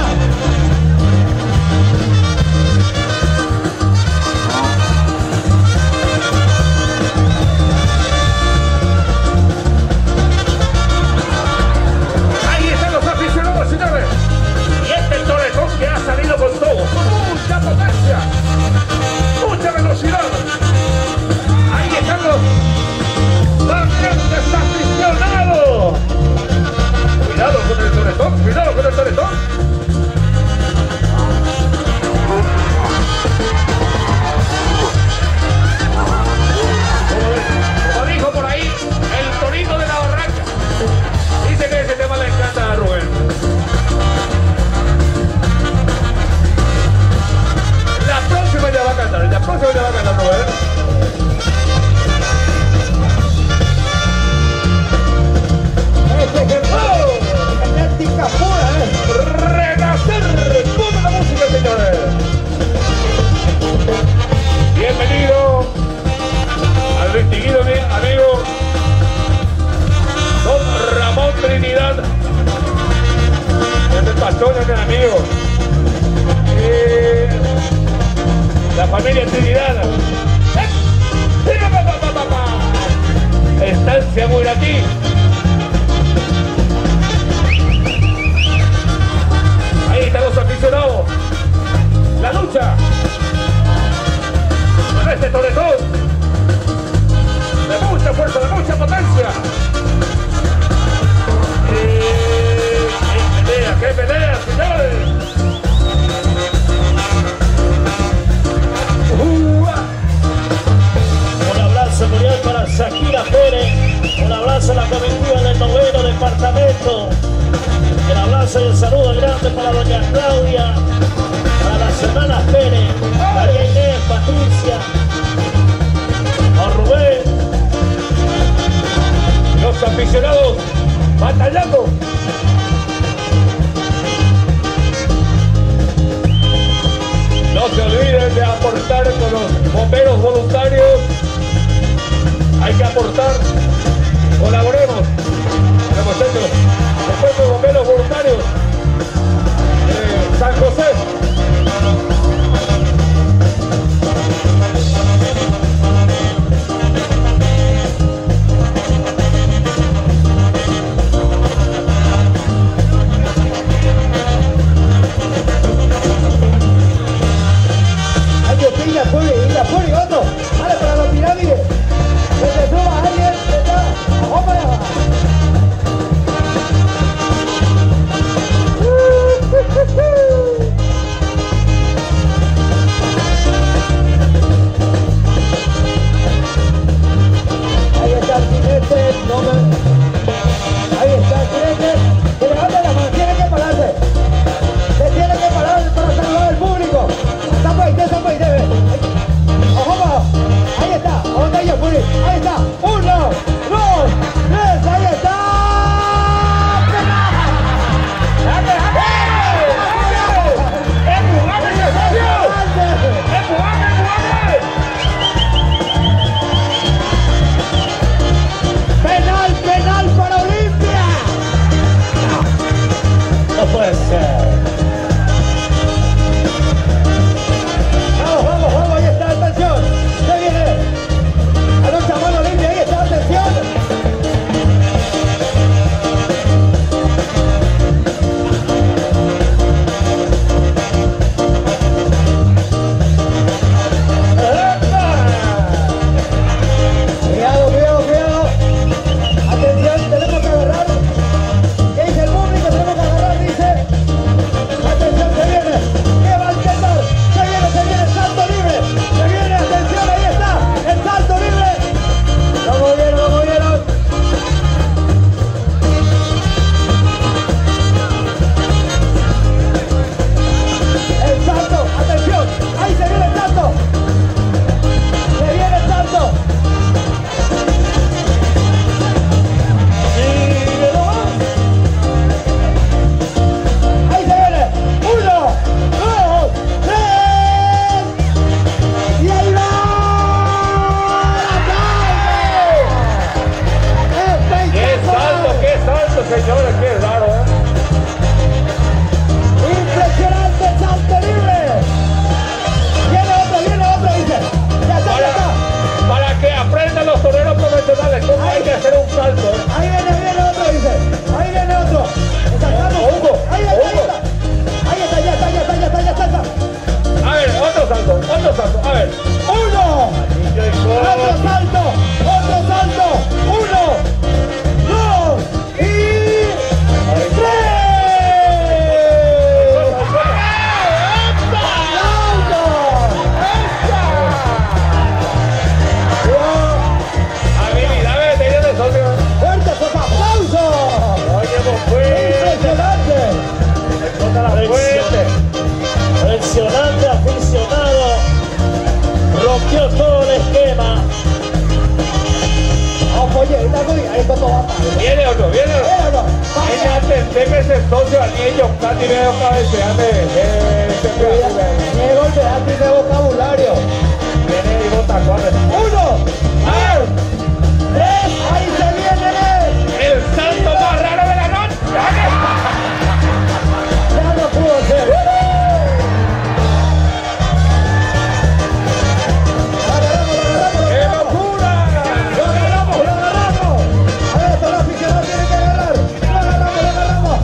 Ahí están los aficionados, señores. Y este toretón que ha salido con todo, con mucha potencia, mucha velocidad. Ahí están los valientes aficionados. Cuidado con el toretón, cuidado con el toretón. Como dijo por ahí, el torito de la barranca. Dice que ese tema le encanta a Rubén. La próxima ya va a cantar, la próxima ya va a cantar Rubén. Renacer con la música, señores. Bienvenido al distinguido amigo don Ramón Trinidad. Es el pastor, es el amigo. Eh, la familia Trinidad. Estancia Muratí. Ahí están los aficionados. La lucha con este toretón. abrazo a la comitiva del noveno departamento. El abrazo y el saludo grande para doña Claudia, para las hermanas Pérez, María Inés, Patricia, don Rubén. Los aficionados batallando. No se olviden de aportar con los bomberos voluntarios. Hay que aportar. Colaboremos. Bueno, muchachos, después de bomberos voluntarios de San José. Y la puri, y la puri, otro. Vale, para los pirámides. Que se suba alguien, que está. Vamos para allá. Ahí está el jinete, no me... Ahí está el jinete. Que levante la mano, tiene que pararse. Se tiene que parar para saludar al público. Está por ahí, está por ahí, debe. ¡Ojo! Ahí está, ¿dónde hay Puri? Ahí está, uno, dos, tres, ahí está. ¡Penal, penal para Olimpia! No puede ser. Vamos, vamos, vamos, ahí está, atención. Se viene. A los chamanos Olimpia, ahí está, atención. Cuidado, cuidado, cuidado. Atención, tenemos que agarrar. ¿Qué dice el público? Tenemos que agarrar, dice. Atención, se viene. ¿Qué va a intentar? Se viene, se viene el salto libre. Se viene, atención, ahí está. El salto libre. Lo movieron, lo movieron. El salto, atención. Ahí se viene el salto. Se viene el salto. Ahí se viene. Uno, dos, tres. Y ahí va. ¡La ¡Qué salto, qué salto, señores! ¡Qué raro, eh! Impresionante salto libre. Viene otro, viene otro, dice. Ya está, ya está. Para, para que aprendan los toreros profesionales cómo hay que hacer un salto, eh. Ahí viene, viene otro, dice. Ahí viene otro. Sacamos. Hugo, Ahí está, ahí Hugo. está. Ahí está, ya está, ya está, ya está, ya está. A ver, otro salto, otro salto, a ver. Uno. Otro salto. Otro salto. Uno. Dos. Y. Tres. Habilidades de ellos de socio. ¡Fuertes los aplausos! Oye, pues fuerte. ¡Impresionante! Contra la fuerte. Impresionante aficionado. Rompió todo el esquema. Vamos, oye, ahí está, ahí está todo va. Viene otro, viene otro. Viene otro. Ella atendeme ese socio al niño, casi veo cabeceando. ¡Qué golpeante de vocabulario! Viene y bota cuatro. ¡Uno! ¡Dos! ¡Tres! ¡Ahí se viene! El salto más raro de la noche. ¡Ya no pudo ser! ¡Lo agarramos, lo agarramos, ¡Qué lo agarramos! locura! ¡Lo agarramos, lo agarramos! A ver, todos los aficionados tienen que agarrar. ¡Lo agarramos, lo agarramos!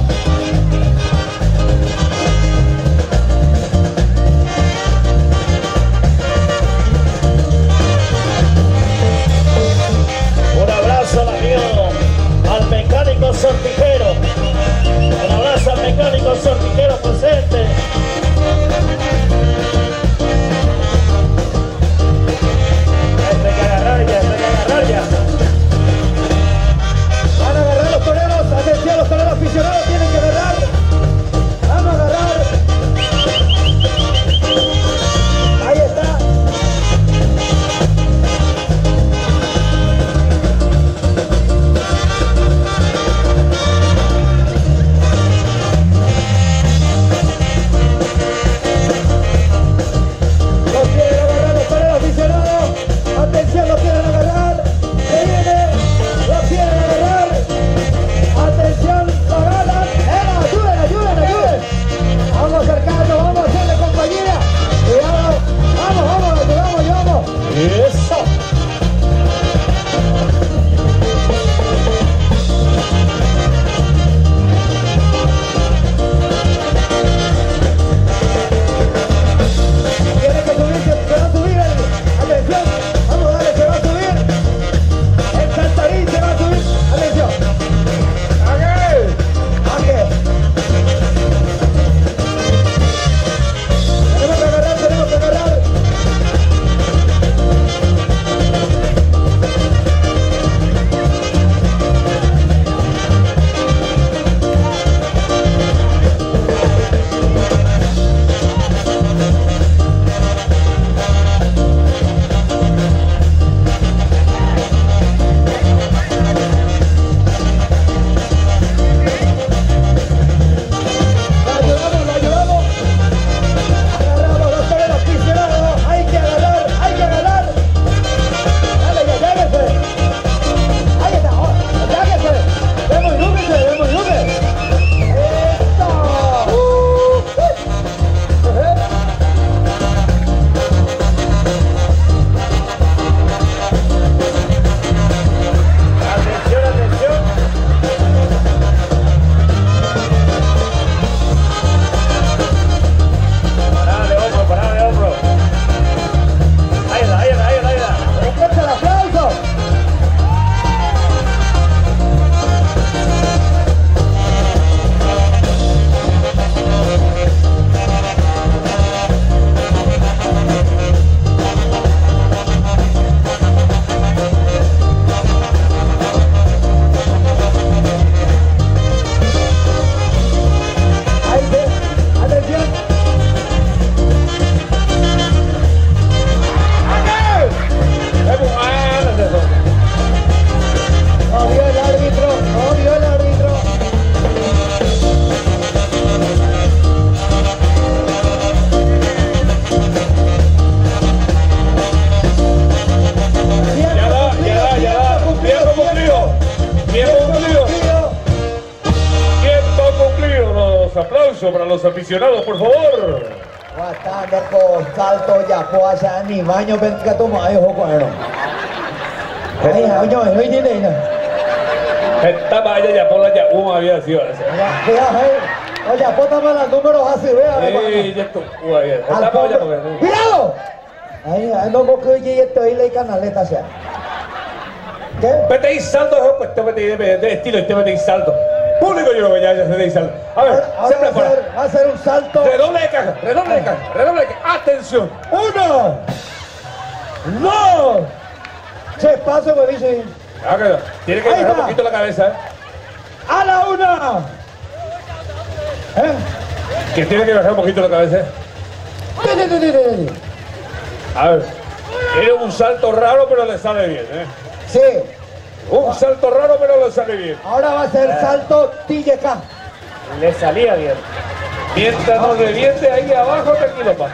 aplauso para los aficionados, por favor. Guatanda por salto ya pues allá ni baño ven que toma ahí ojo cuero. Ay, coño, hoy tiene nè. Esta vaya ya por la ya una había sido esa. Cuidado ahí. Oye, apóntame los números así, vea. Ey, ya esto, una bien. Esta vaya por el. ¡Cuidado! Ay, ay, no puedo que llegue esto y le canaleta sea. ¿Qué? Vete ahí salto, pues te vete de, de estilo, este vete ahí salto. Público yo lo voy a hacer de ahí salto. A ver, Ahora siempre va a, hacer, va a hacer un salto. redoble de caja, redoble de caja, redoble de caja. Atención. Uno. Dos. Che, paso que dice. Ah, que tiene que Ahí bajar un está. poquito la cabeza, ¿eh? A la una. ¿Eh? Que tiene que bajar un poquito la cabeza, ¿eh? Di, di, di, di, di. A ver, tiene un salto raro, pero le sale bien, ¿eh? Sí. Un salto raro, pero le sale bien. Ahora va a ser salto T Y K. Le salía bien. Mientras no reviente ahí abajo, tranquilo, pa.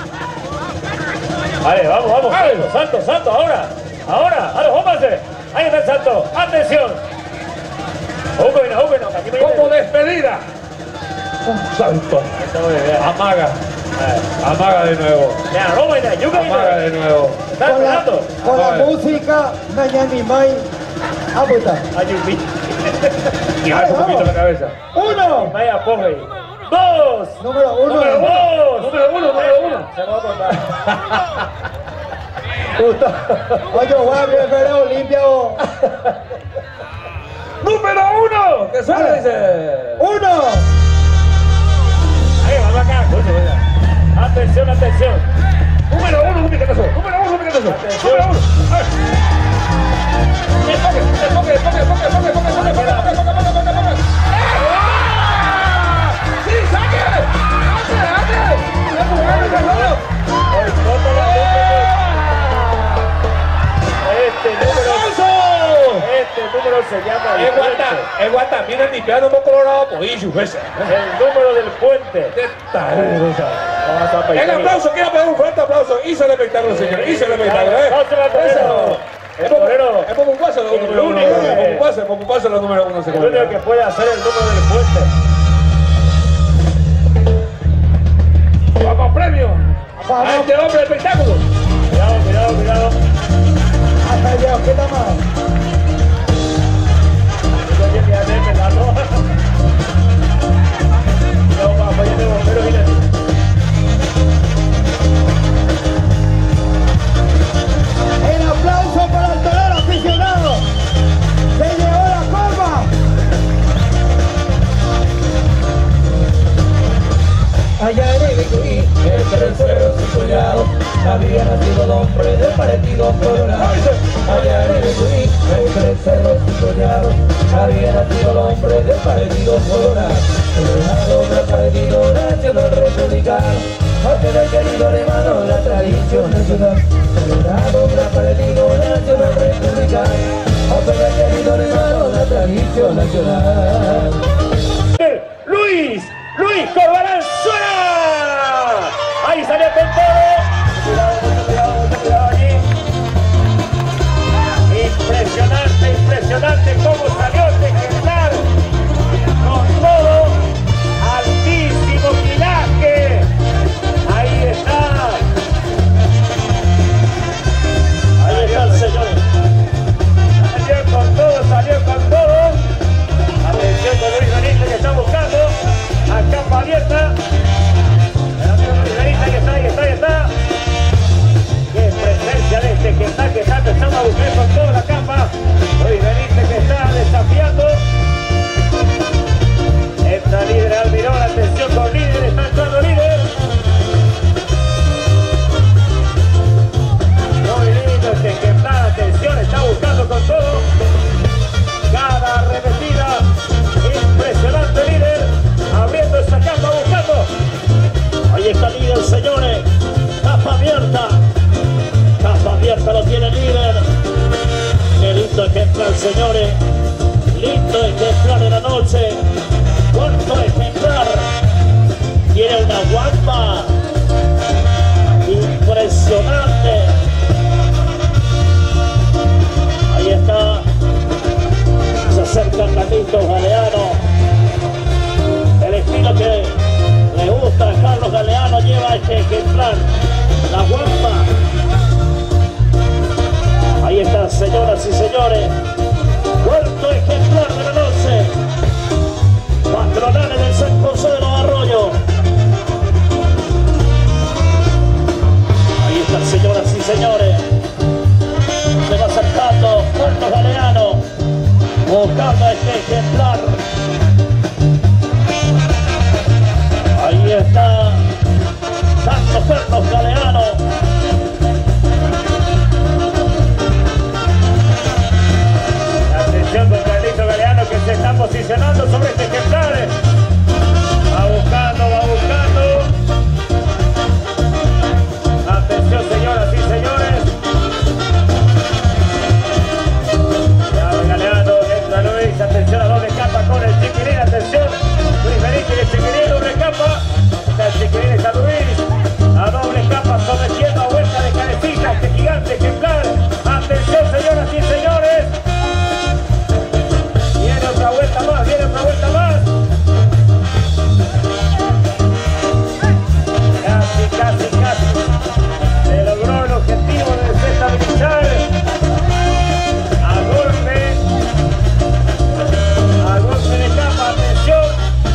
Vale, vamos, vamos. Vale. Salto, salto, salto, ahora. Ahora, a los hombres. Ahí está el salto. Atención. Un bueno, un bueno. Aquí me Como despedida. Un salto. Amaga. Amaga de nuevo. Ya, Roma, ya, yo Amaga de nuevo. ¿Estás Con la, esperando? con la Vale. música Mañana Mai. Ah, puta. Ayubi. Y baja un poquito la cabeza. Uno. Vaya, coge. Dos. Número uno. Número dos. Número uno, número uno. Se va a contar. Oye, voy a abrir el verano limpio. Número uno. Que suena, dice. Uno. Ahí, vamos acá. Atención, atención. Número uno, un piquetazo. Número uno, un piquetazo. Número uno. A ver. Enfoque, enfoque, enfoque, enfoque, enfoque, enfoque, enfoque, enfoque, enfoque, enfoque, enfoque, enfoque. ¡Ah! ¡Sí, saque! ¡Hace, hace! Este número, este número se llama el Es guata, puente. es guata. Mira, ni peando un poco colorado por ello, ese. El número del puente. Vamos a El peinar. aplauso, quiero pedir un fuerte aplauso. Hizo el espectáculo, señores. Hizo el espectáculo, ¿eh? Vamos a ver, Eso. el torero. Es como un paso de número uno. único. Es como un paso, es como un paso de número uno. se El único que puede hacer el número del puente. Vamos, premio. A Vamos. este hombre de espectáculo. Cuidado, cuidado, cuidado. Hasta el dedo, ¿qué está mal? Yo llegué a verme la roja. Cuidado, papá, ya tengo bomberos y le- El aplauso para el torero aficionado. Se llevó la copa. Allá en el Icuí, entre el cerro su collado, había nacido el hombre del partido colorado. Allá en el Icuí, entre el cerro su collado, había nacido el hombre del partido colorado. Colorado del partido nacional republicano, porque del querido hermano la tradición nacional. Colorado del partido nacional republicano, porque del querido hermano la tradición nacional. Luis, Luis Corbalán suena. Ahí salió con todo. Cuidado, mucho cuidado, mucho cuidado allí. Impresionante, impresionante cómo salió este ejemplar. Con todo, altísimo quilaje. Ahí está. Ahí está el señor. Salió con todo, salió con todo. Atención con Luis Benítez que está buscando a capa abierta. El amigo Luis Benítez, ahí está, ahí está, ahí está. Qué presencia de este que está, que está empezando a buscar con toda la capa. Luis Benítez que está desafiando. Entra líder Almirón, atención con líder, está entrando líder. Luis Benítez este que está, atención, está buscando con todo. Cada arremetida, impresionante líder, abriendo esa capa, buscando. Ahí está líder, señores, capa abierta, capa abierta lo tiene líder. Qué lindo ejemplar, señores. señores. Cuarto ejemplar de la noche. Patronales de San José de los Arroyos. Ahí están, señoras y señores. Se va acercando Carlos Galeano, buscando a este ejemplar. Ahí está Santo Carlos Galeano. Atención con Carlito Galeano, que se está posicionando sobre este ejemplar. Va buscando, va buscando. Atención, señoras y señores. Ya Galeano, entra Luis. Atención a doble capa con el Chiquirín. Atención, Luis Benítez, el Chiquirín, doble capa. Está el Chiquirín, está Luis. A doble capa sometiendo a vuelta de cabecita este gigante ejemplar. Atención, señoras y señores. Viene otra vuelta más, viene otra vuelta más. Casi, casi, casi. Se logró el objetivo de desestabilizar. A golpe. A golpe de capa, atención.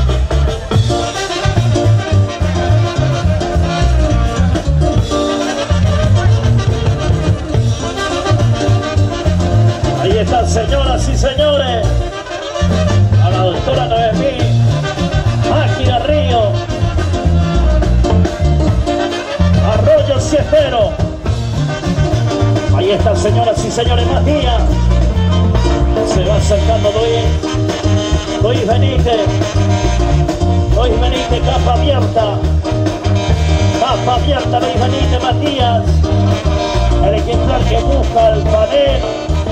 Ahí están, señoras y señores. A la doctora Noemí Máquina Río. Arroyo Siestero. Ahí están, señoras y señores. Matías. Se va acercando Luis. Luis Benítez. Luis Benítez, capa abierta. Capa abierta, Luis Benítez, Matías. El ejemplar que busca el panel.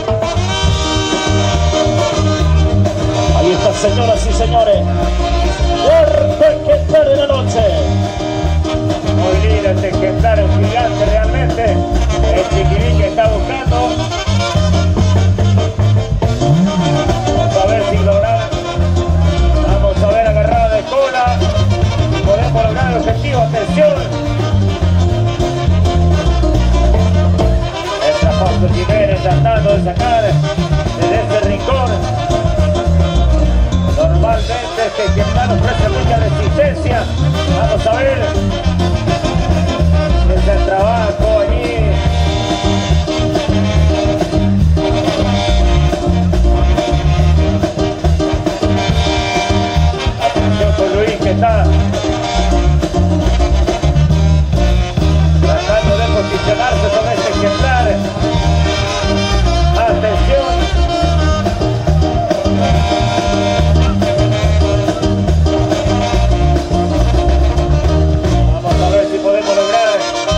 Ahí están, señoras y señores. Cuarto ejemplar de la noche. Muy lindo este ejemplar, un gigante realmente. El Chiquirín que está buscando. Vamos a ver si lograr. Vamos a ver agarrada de cola. Podemos lograr el objetivo. Atención. Esta Fausto Jiménez tratando de sacar desde ese rincón. Normalmente este ejemplar ofrece mucha resistencia. Vamos a ver. Es el trabajo allí. Atención con Luis que está tratando de posicionarse sobre este ejemplar. Atención. Vamos a ver si podemos lograr.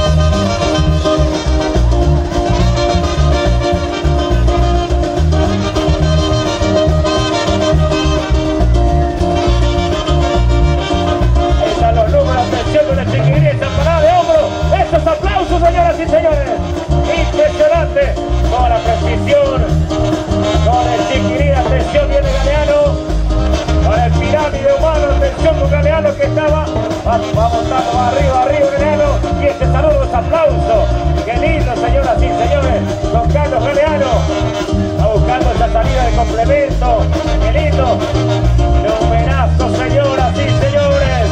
Ahí están los números. Atención con el Chiquirín, esa parada de hombro. Estos aplausos, señoras y señores. Impresionante. Con la precisión. Con el Chiquirín. Atención, viene Galeano. Con el pirámide humano. Atención con Galeano que estaba. Vamos, vamos, vamos, arriba, arriba, Galeano. Y este saludo es aplauso. Qué lindo, señoras y señores. Con Carlos Galeano. Está buscando esa salida de complemento. Qué lindo. Numerazo, señoras y señores.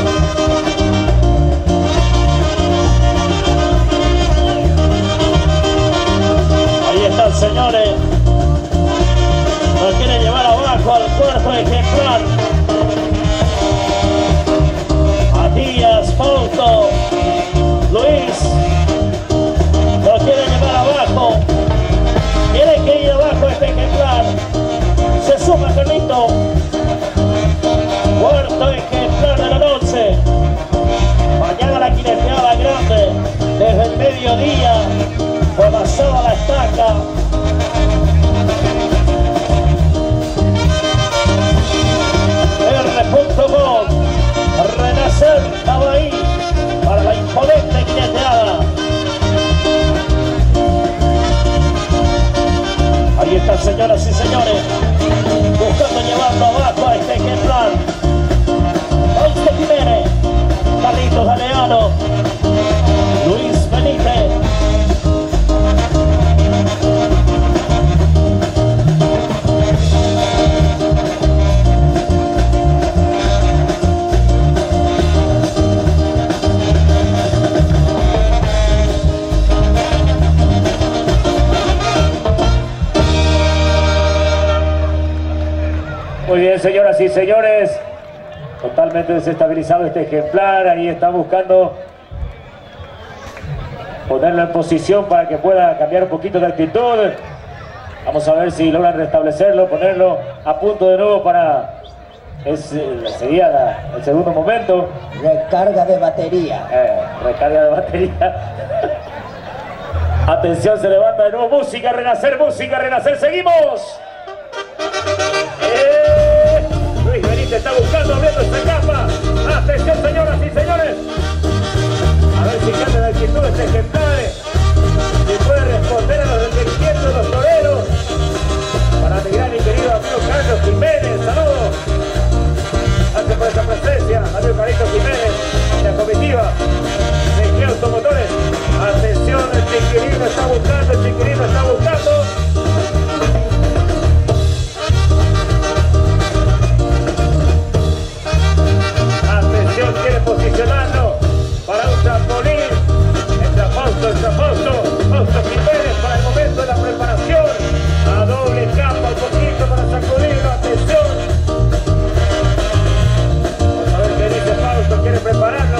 Ahí están, señores. Lo quieren llevar abajo al cuerpo ejemplar. Matías, Fausto, Luis. Lo quieren llevar abajo. Quiere que ir abajo este ejemplar. Se suma Carlito. Cuarto ejemplar de la noche. Mañana la quineteada grande. Desde el mediodía. Fue pasada la estaca. R punto com. Renacer estaba ahí para la imponente quineteada. Ahí están, señoras y señores, buscando llevarlo abajo a este ejemplar. Fausto Jiménez, Carlitos Galeano, Luis Benítez. Muy bien, señoras y señores. Totalmente desestabilizado este ejemplar. Ahí está buscando ponerlo en posición para que pueda cambiar un poquito de actitud. Vamos a ver si logran restablecerlo, ponerlo a punto de nuevo para... Es, sería la, el segundo momento. Recarga de batería. Eh, recarga de batería. Atención, se levanta de nuevo. Música, renacer, música, renacer. Seguimos. Eh, Luis Benítez está buscando, abriendo esta capa. Atención, señoras y señores. A ver si cambia de actitud este ejemplar. Si puede responder a los requerimientos de los toreros. Para mi gran y querido amigo Carlos Jiménez. Saludos. Gracias por esa presencia, amigo Carito Jiménez, la comitiva de G Automotores. Atención, el chiquirino está buscando, el chiquirino está buscando. Atención, quiere posicionarlo para un trampolín. Entra Fausto, entra Fausto, Fausto Jiménez para el momento de la preparación. A doble capa, un poquito para sacudirlo, atención. Quiere prepararlo.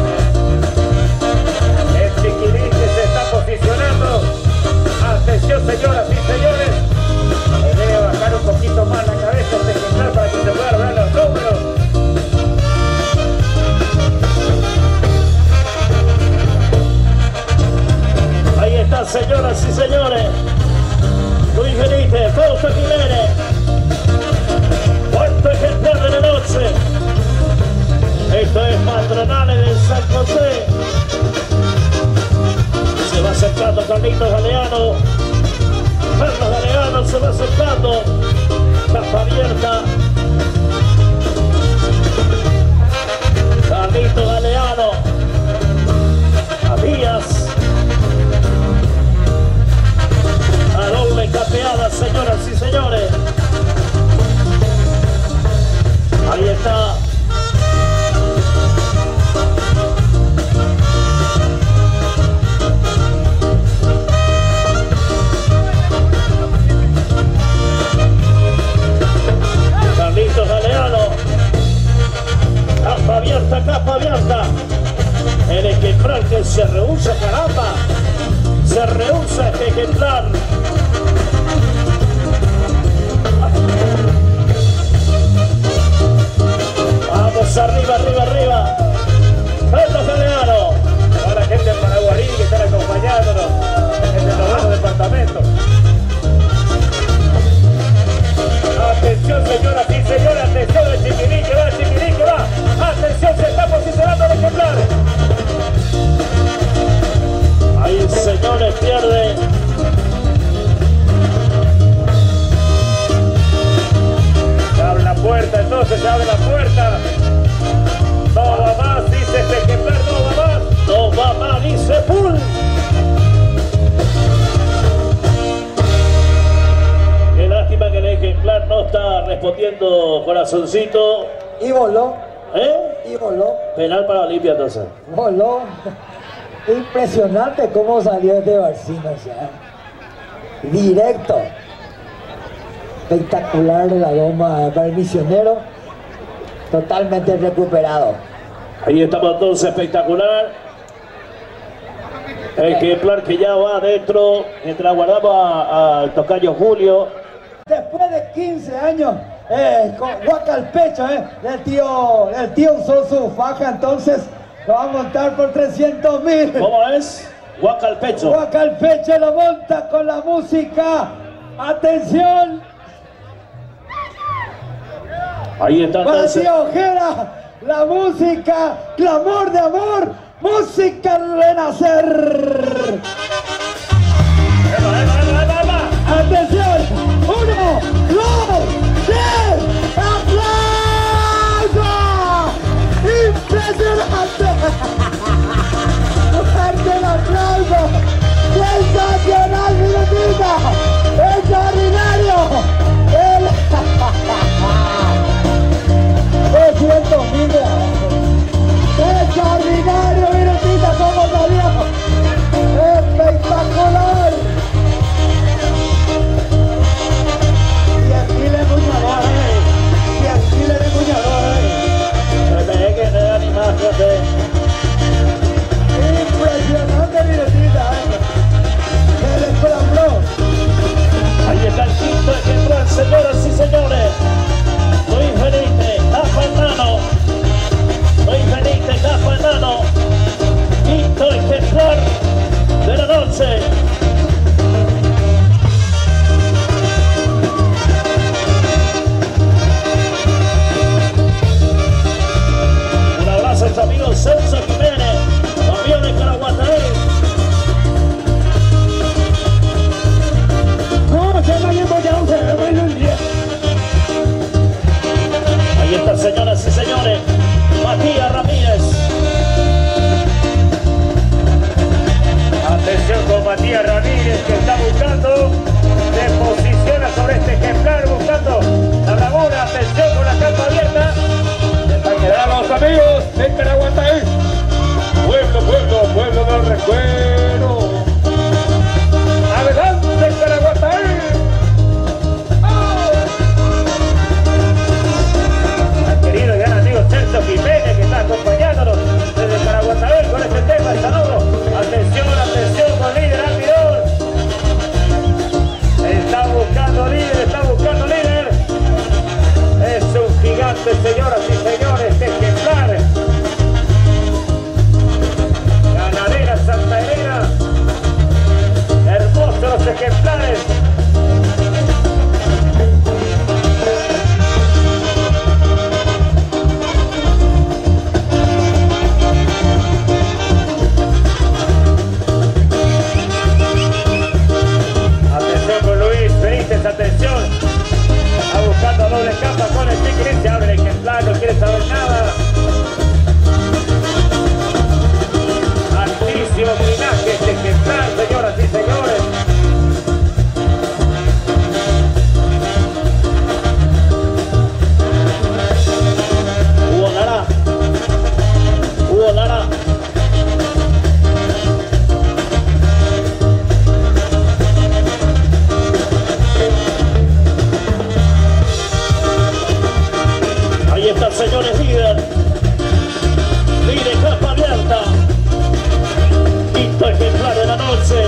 El chiquirín que se está posicionando. Atención, señoras y señores. Le debe bajar un poquito más la cabeza este ejemplar para que se pueda lograr los números. Ahí está, señoras y señores. Luis Benítez, Fausto Jiménez. Cuarto ejemplar de la noche. Esto es Patronales de San José. Se va acercando Carlitos Galeano. Carlos Galeano se va acercando. Capa abierta. Carlitos Galeano. Abías. A doble capeada, señoras y señores. Ahí está. Carlitos Galeano. Capa abierta, capa abierta. El ejemplar que se rehúsa, caramba. Se rehúsa este ejemplar. Vamos arriba, arriba, arriba. Carlos Galeano. Para la gente de Paraguarí que están acompañándonos en el noveno departamento. Atención, señoras y señores, atención, el chiquirín que va, el chiquirín que va. Atención, se está posicionando el ejemplar. Ahí, señores, pierde. Se abre la puerta, entonces se abre la puerta. No va más, dice este ejemplar, no va más. No va más, dice Pool. Qué lástima que el ejemplar no está respondiendo, corazoncito. Y voló. ¿Eh? Y voló. Penal para Olimpia, entonces. Voló. Impresionante cómo salió este Barcino, o sea. Directo. Espectacular la goma para el misionero. Totalmente recuperado. Ahí estamos entonces, espectacular. El ejemplar que ya va adentro, mientras guardamos al tocayo Julio. Después de quince años, eh, con guaca al pecho, eh, el tío, el tío usó su faja, entonces lo va a montar por trescientos mil. ¿Cómo es? Guaca al pecho. Guaca al pecho lo monta con la música. ¡Atención! Ahí está Para entonces. tío Ojera, la música, clamor de amor, música renacer. ¡Eva, Eva, Eva, Eva, Eva! ¡Atención! ¡Uno, dos, tres! ¡Aplauso! ¡Impresionante! ¡Fuerte el aplauso! ¡Sensacional, minutita! ¡Extraordinario! ¡El... doscientos mil de abajo! ¡Extraordinario, minutita! ¿Cómo salió? señores, atención. Está buscando doble capa con el tigre. Se abre el ejemplar, no quiere saber nada. Altísimo linaje este ejemplar, señoras y señores. Hugo Lara. Hugo Lara. Ahí está, señores, líder. Líder, capa abierta. Quinto ejemplar de la noche.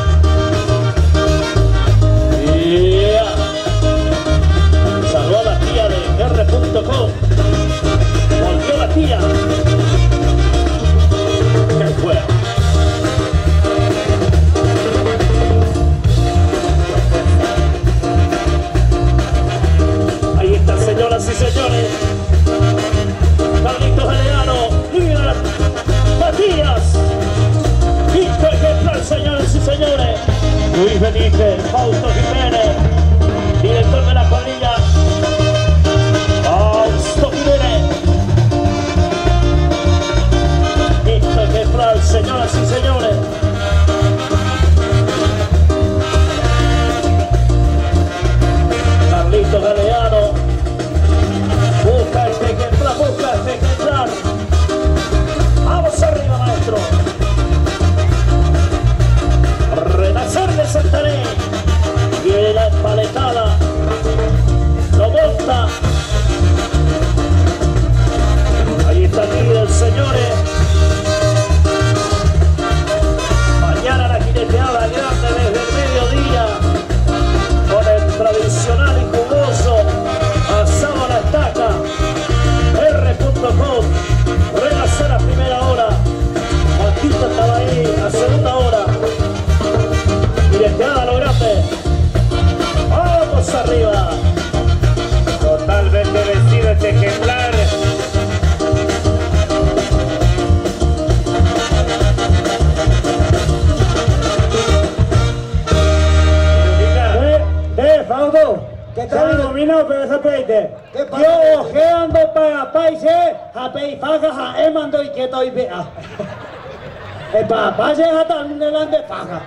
Yeah. Saludó a la tía de R punto com. Volvió la tía. ¿Qué fue? Ahí está, señoras y señores. Carlitos Galeano, líder. Matías. Quinto ejemplar, señores y señores. Luis Benítez, Fausto Jiménez, director de la cuadrilla. Fausto Jiménez. Quinto ejemplar, señoras y señores. Carlitos Galeano. Busca este ejemplar, busca este ejemplar. Vamos arriba, maestro. Renacer de Santané. Viene la paletada. Lo monta. Ahí está el líder, señores. Mañana la jineteada grande desde el mediodía. Con el tradicional y jugoso asado a la estaca. R punto com. Renacer a primera hora. Matito estaba ahí a segunda hora. Jineteada a lo grande. Vamos arriba. Totalmente vencido este ejemplar. Eh, Fausto, ¿qué tal? Dominado, pero esa peite. Yo ojeando para países, a peifaga, a emando y que estoy vea. El papá se jata un delante faga.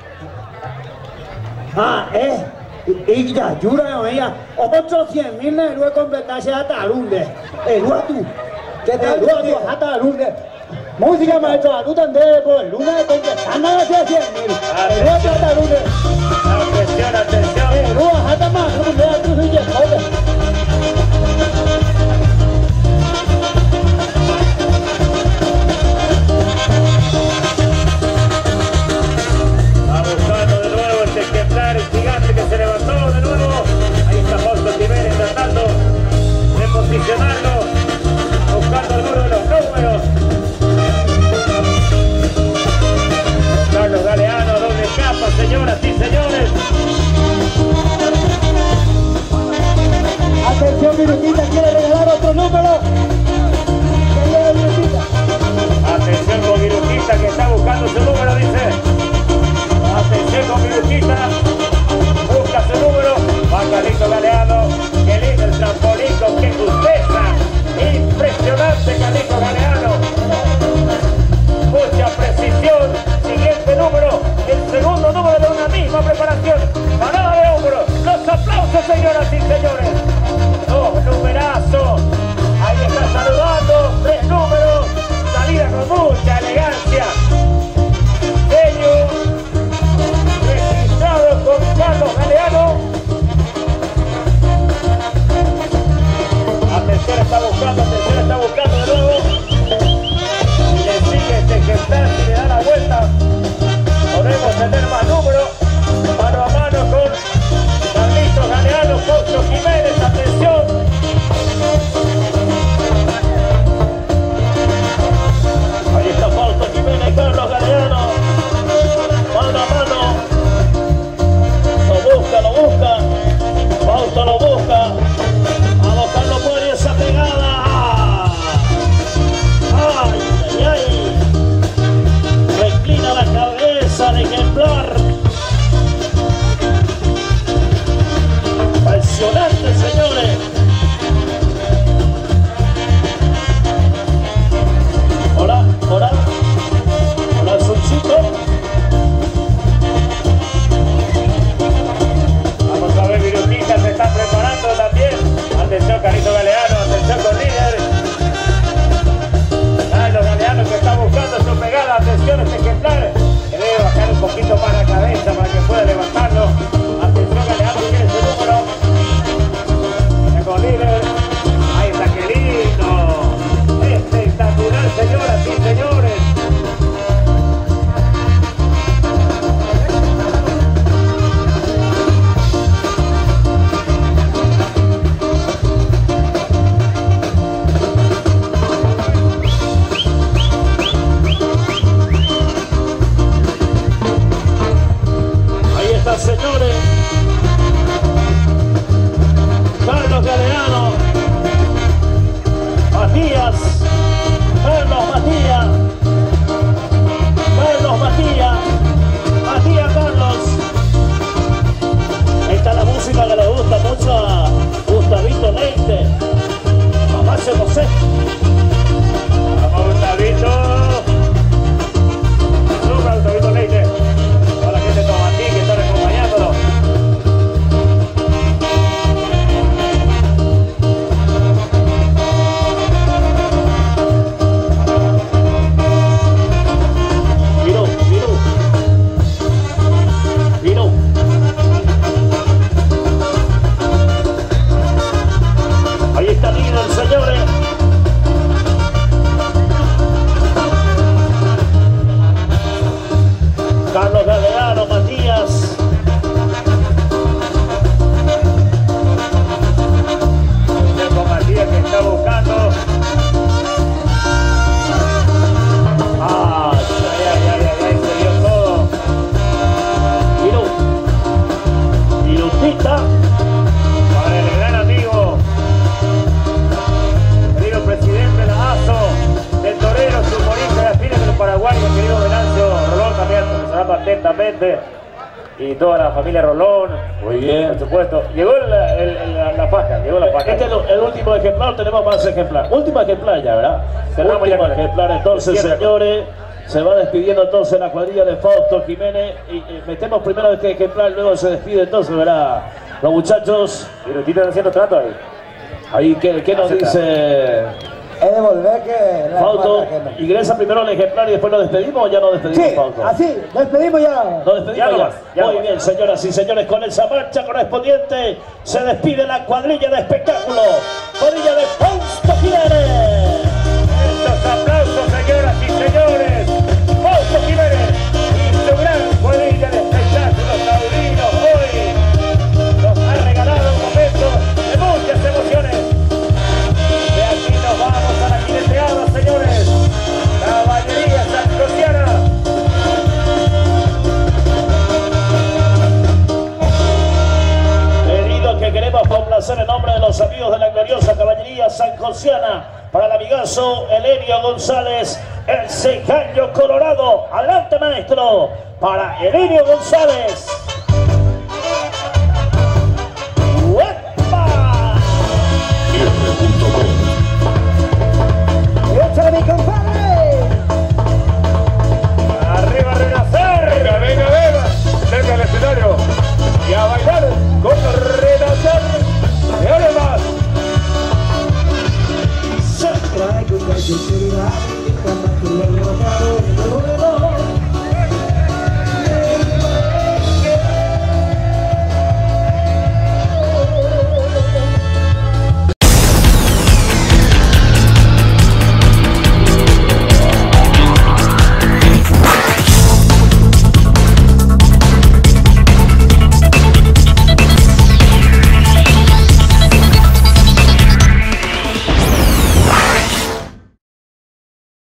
Ah, eh. Y ya, jura yo, ella, ochocientos mil ne luego completarse hasta alunde. El tú. ¿Qué tal? El hasta alunde. Música maestro, aludan de por el luna de completar nada hacia cien mil. El luego hasta alunde. Atención, atención. El luego hasta más, no me da tu suya, joder. Va buscando de nuevo este ejemplar, el gigante que se levantó de nuevo. Ahí está Fausto Jiménez tratando de posicionarlo, buscando alguno de los números. Carlos Galeano, doble capa, señoras y señores. Rosita. Para el gran amigo, querido presidente de la A S O, del torero, humorista de las filas de los paraguayos, querido Venancio Rolón, también atencionando atentamente. Y toda la familia Rolón. Muy bien. Por supuesto. Llegó la, el, el, la, la faja, llegó la faja. Este es el, el último ejemplar, tenemos más ejemplar. Último ejemplar ya, ¿verdad? Cerramos Último ya. ejemplar, entonces, señores. Se va despidiendo entonces la cuadrilla de Fausto Jiménez. Y, y metemos primero este ejemplar, luego se despide entonces, ¿verdad? Los muchachos. Y los títulos haciendo trato ahí. Ahí, ¿qué, qué nos dice Es devolver que... la Fausto? pata que no. ¿Ingresa primero el ejemplar y después nos despedimos o ya nos despedimos, Sí, Fausto? así, despedimos ya. Nos despedimos Ya ya. nomás, ya Muy nomás. bien, señoras y señores, con esa marcha correspondiente se despide la cuadrilla de espectáculo. Cuadrilla de Fausto Jiménez. Estos aplausos, señoras y señores. Fausto Jiménez y su gran cuadrilla de espectáculos taurinos hoy nos ha regalado un momento de muchas emociones. De aquí nos vamos a la jineteada, señores. Caballería Sancosiana. Pedido que queremos complacer en nombre de los amigos de la gloriosa caballería sancosiana para el amigazo Elenio González, el cejaño colorado. Adelante, maestro, para Elenio González.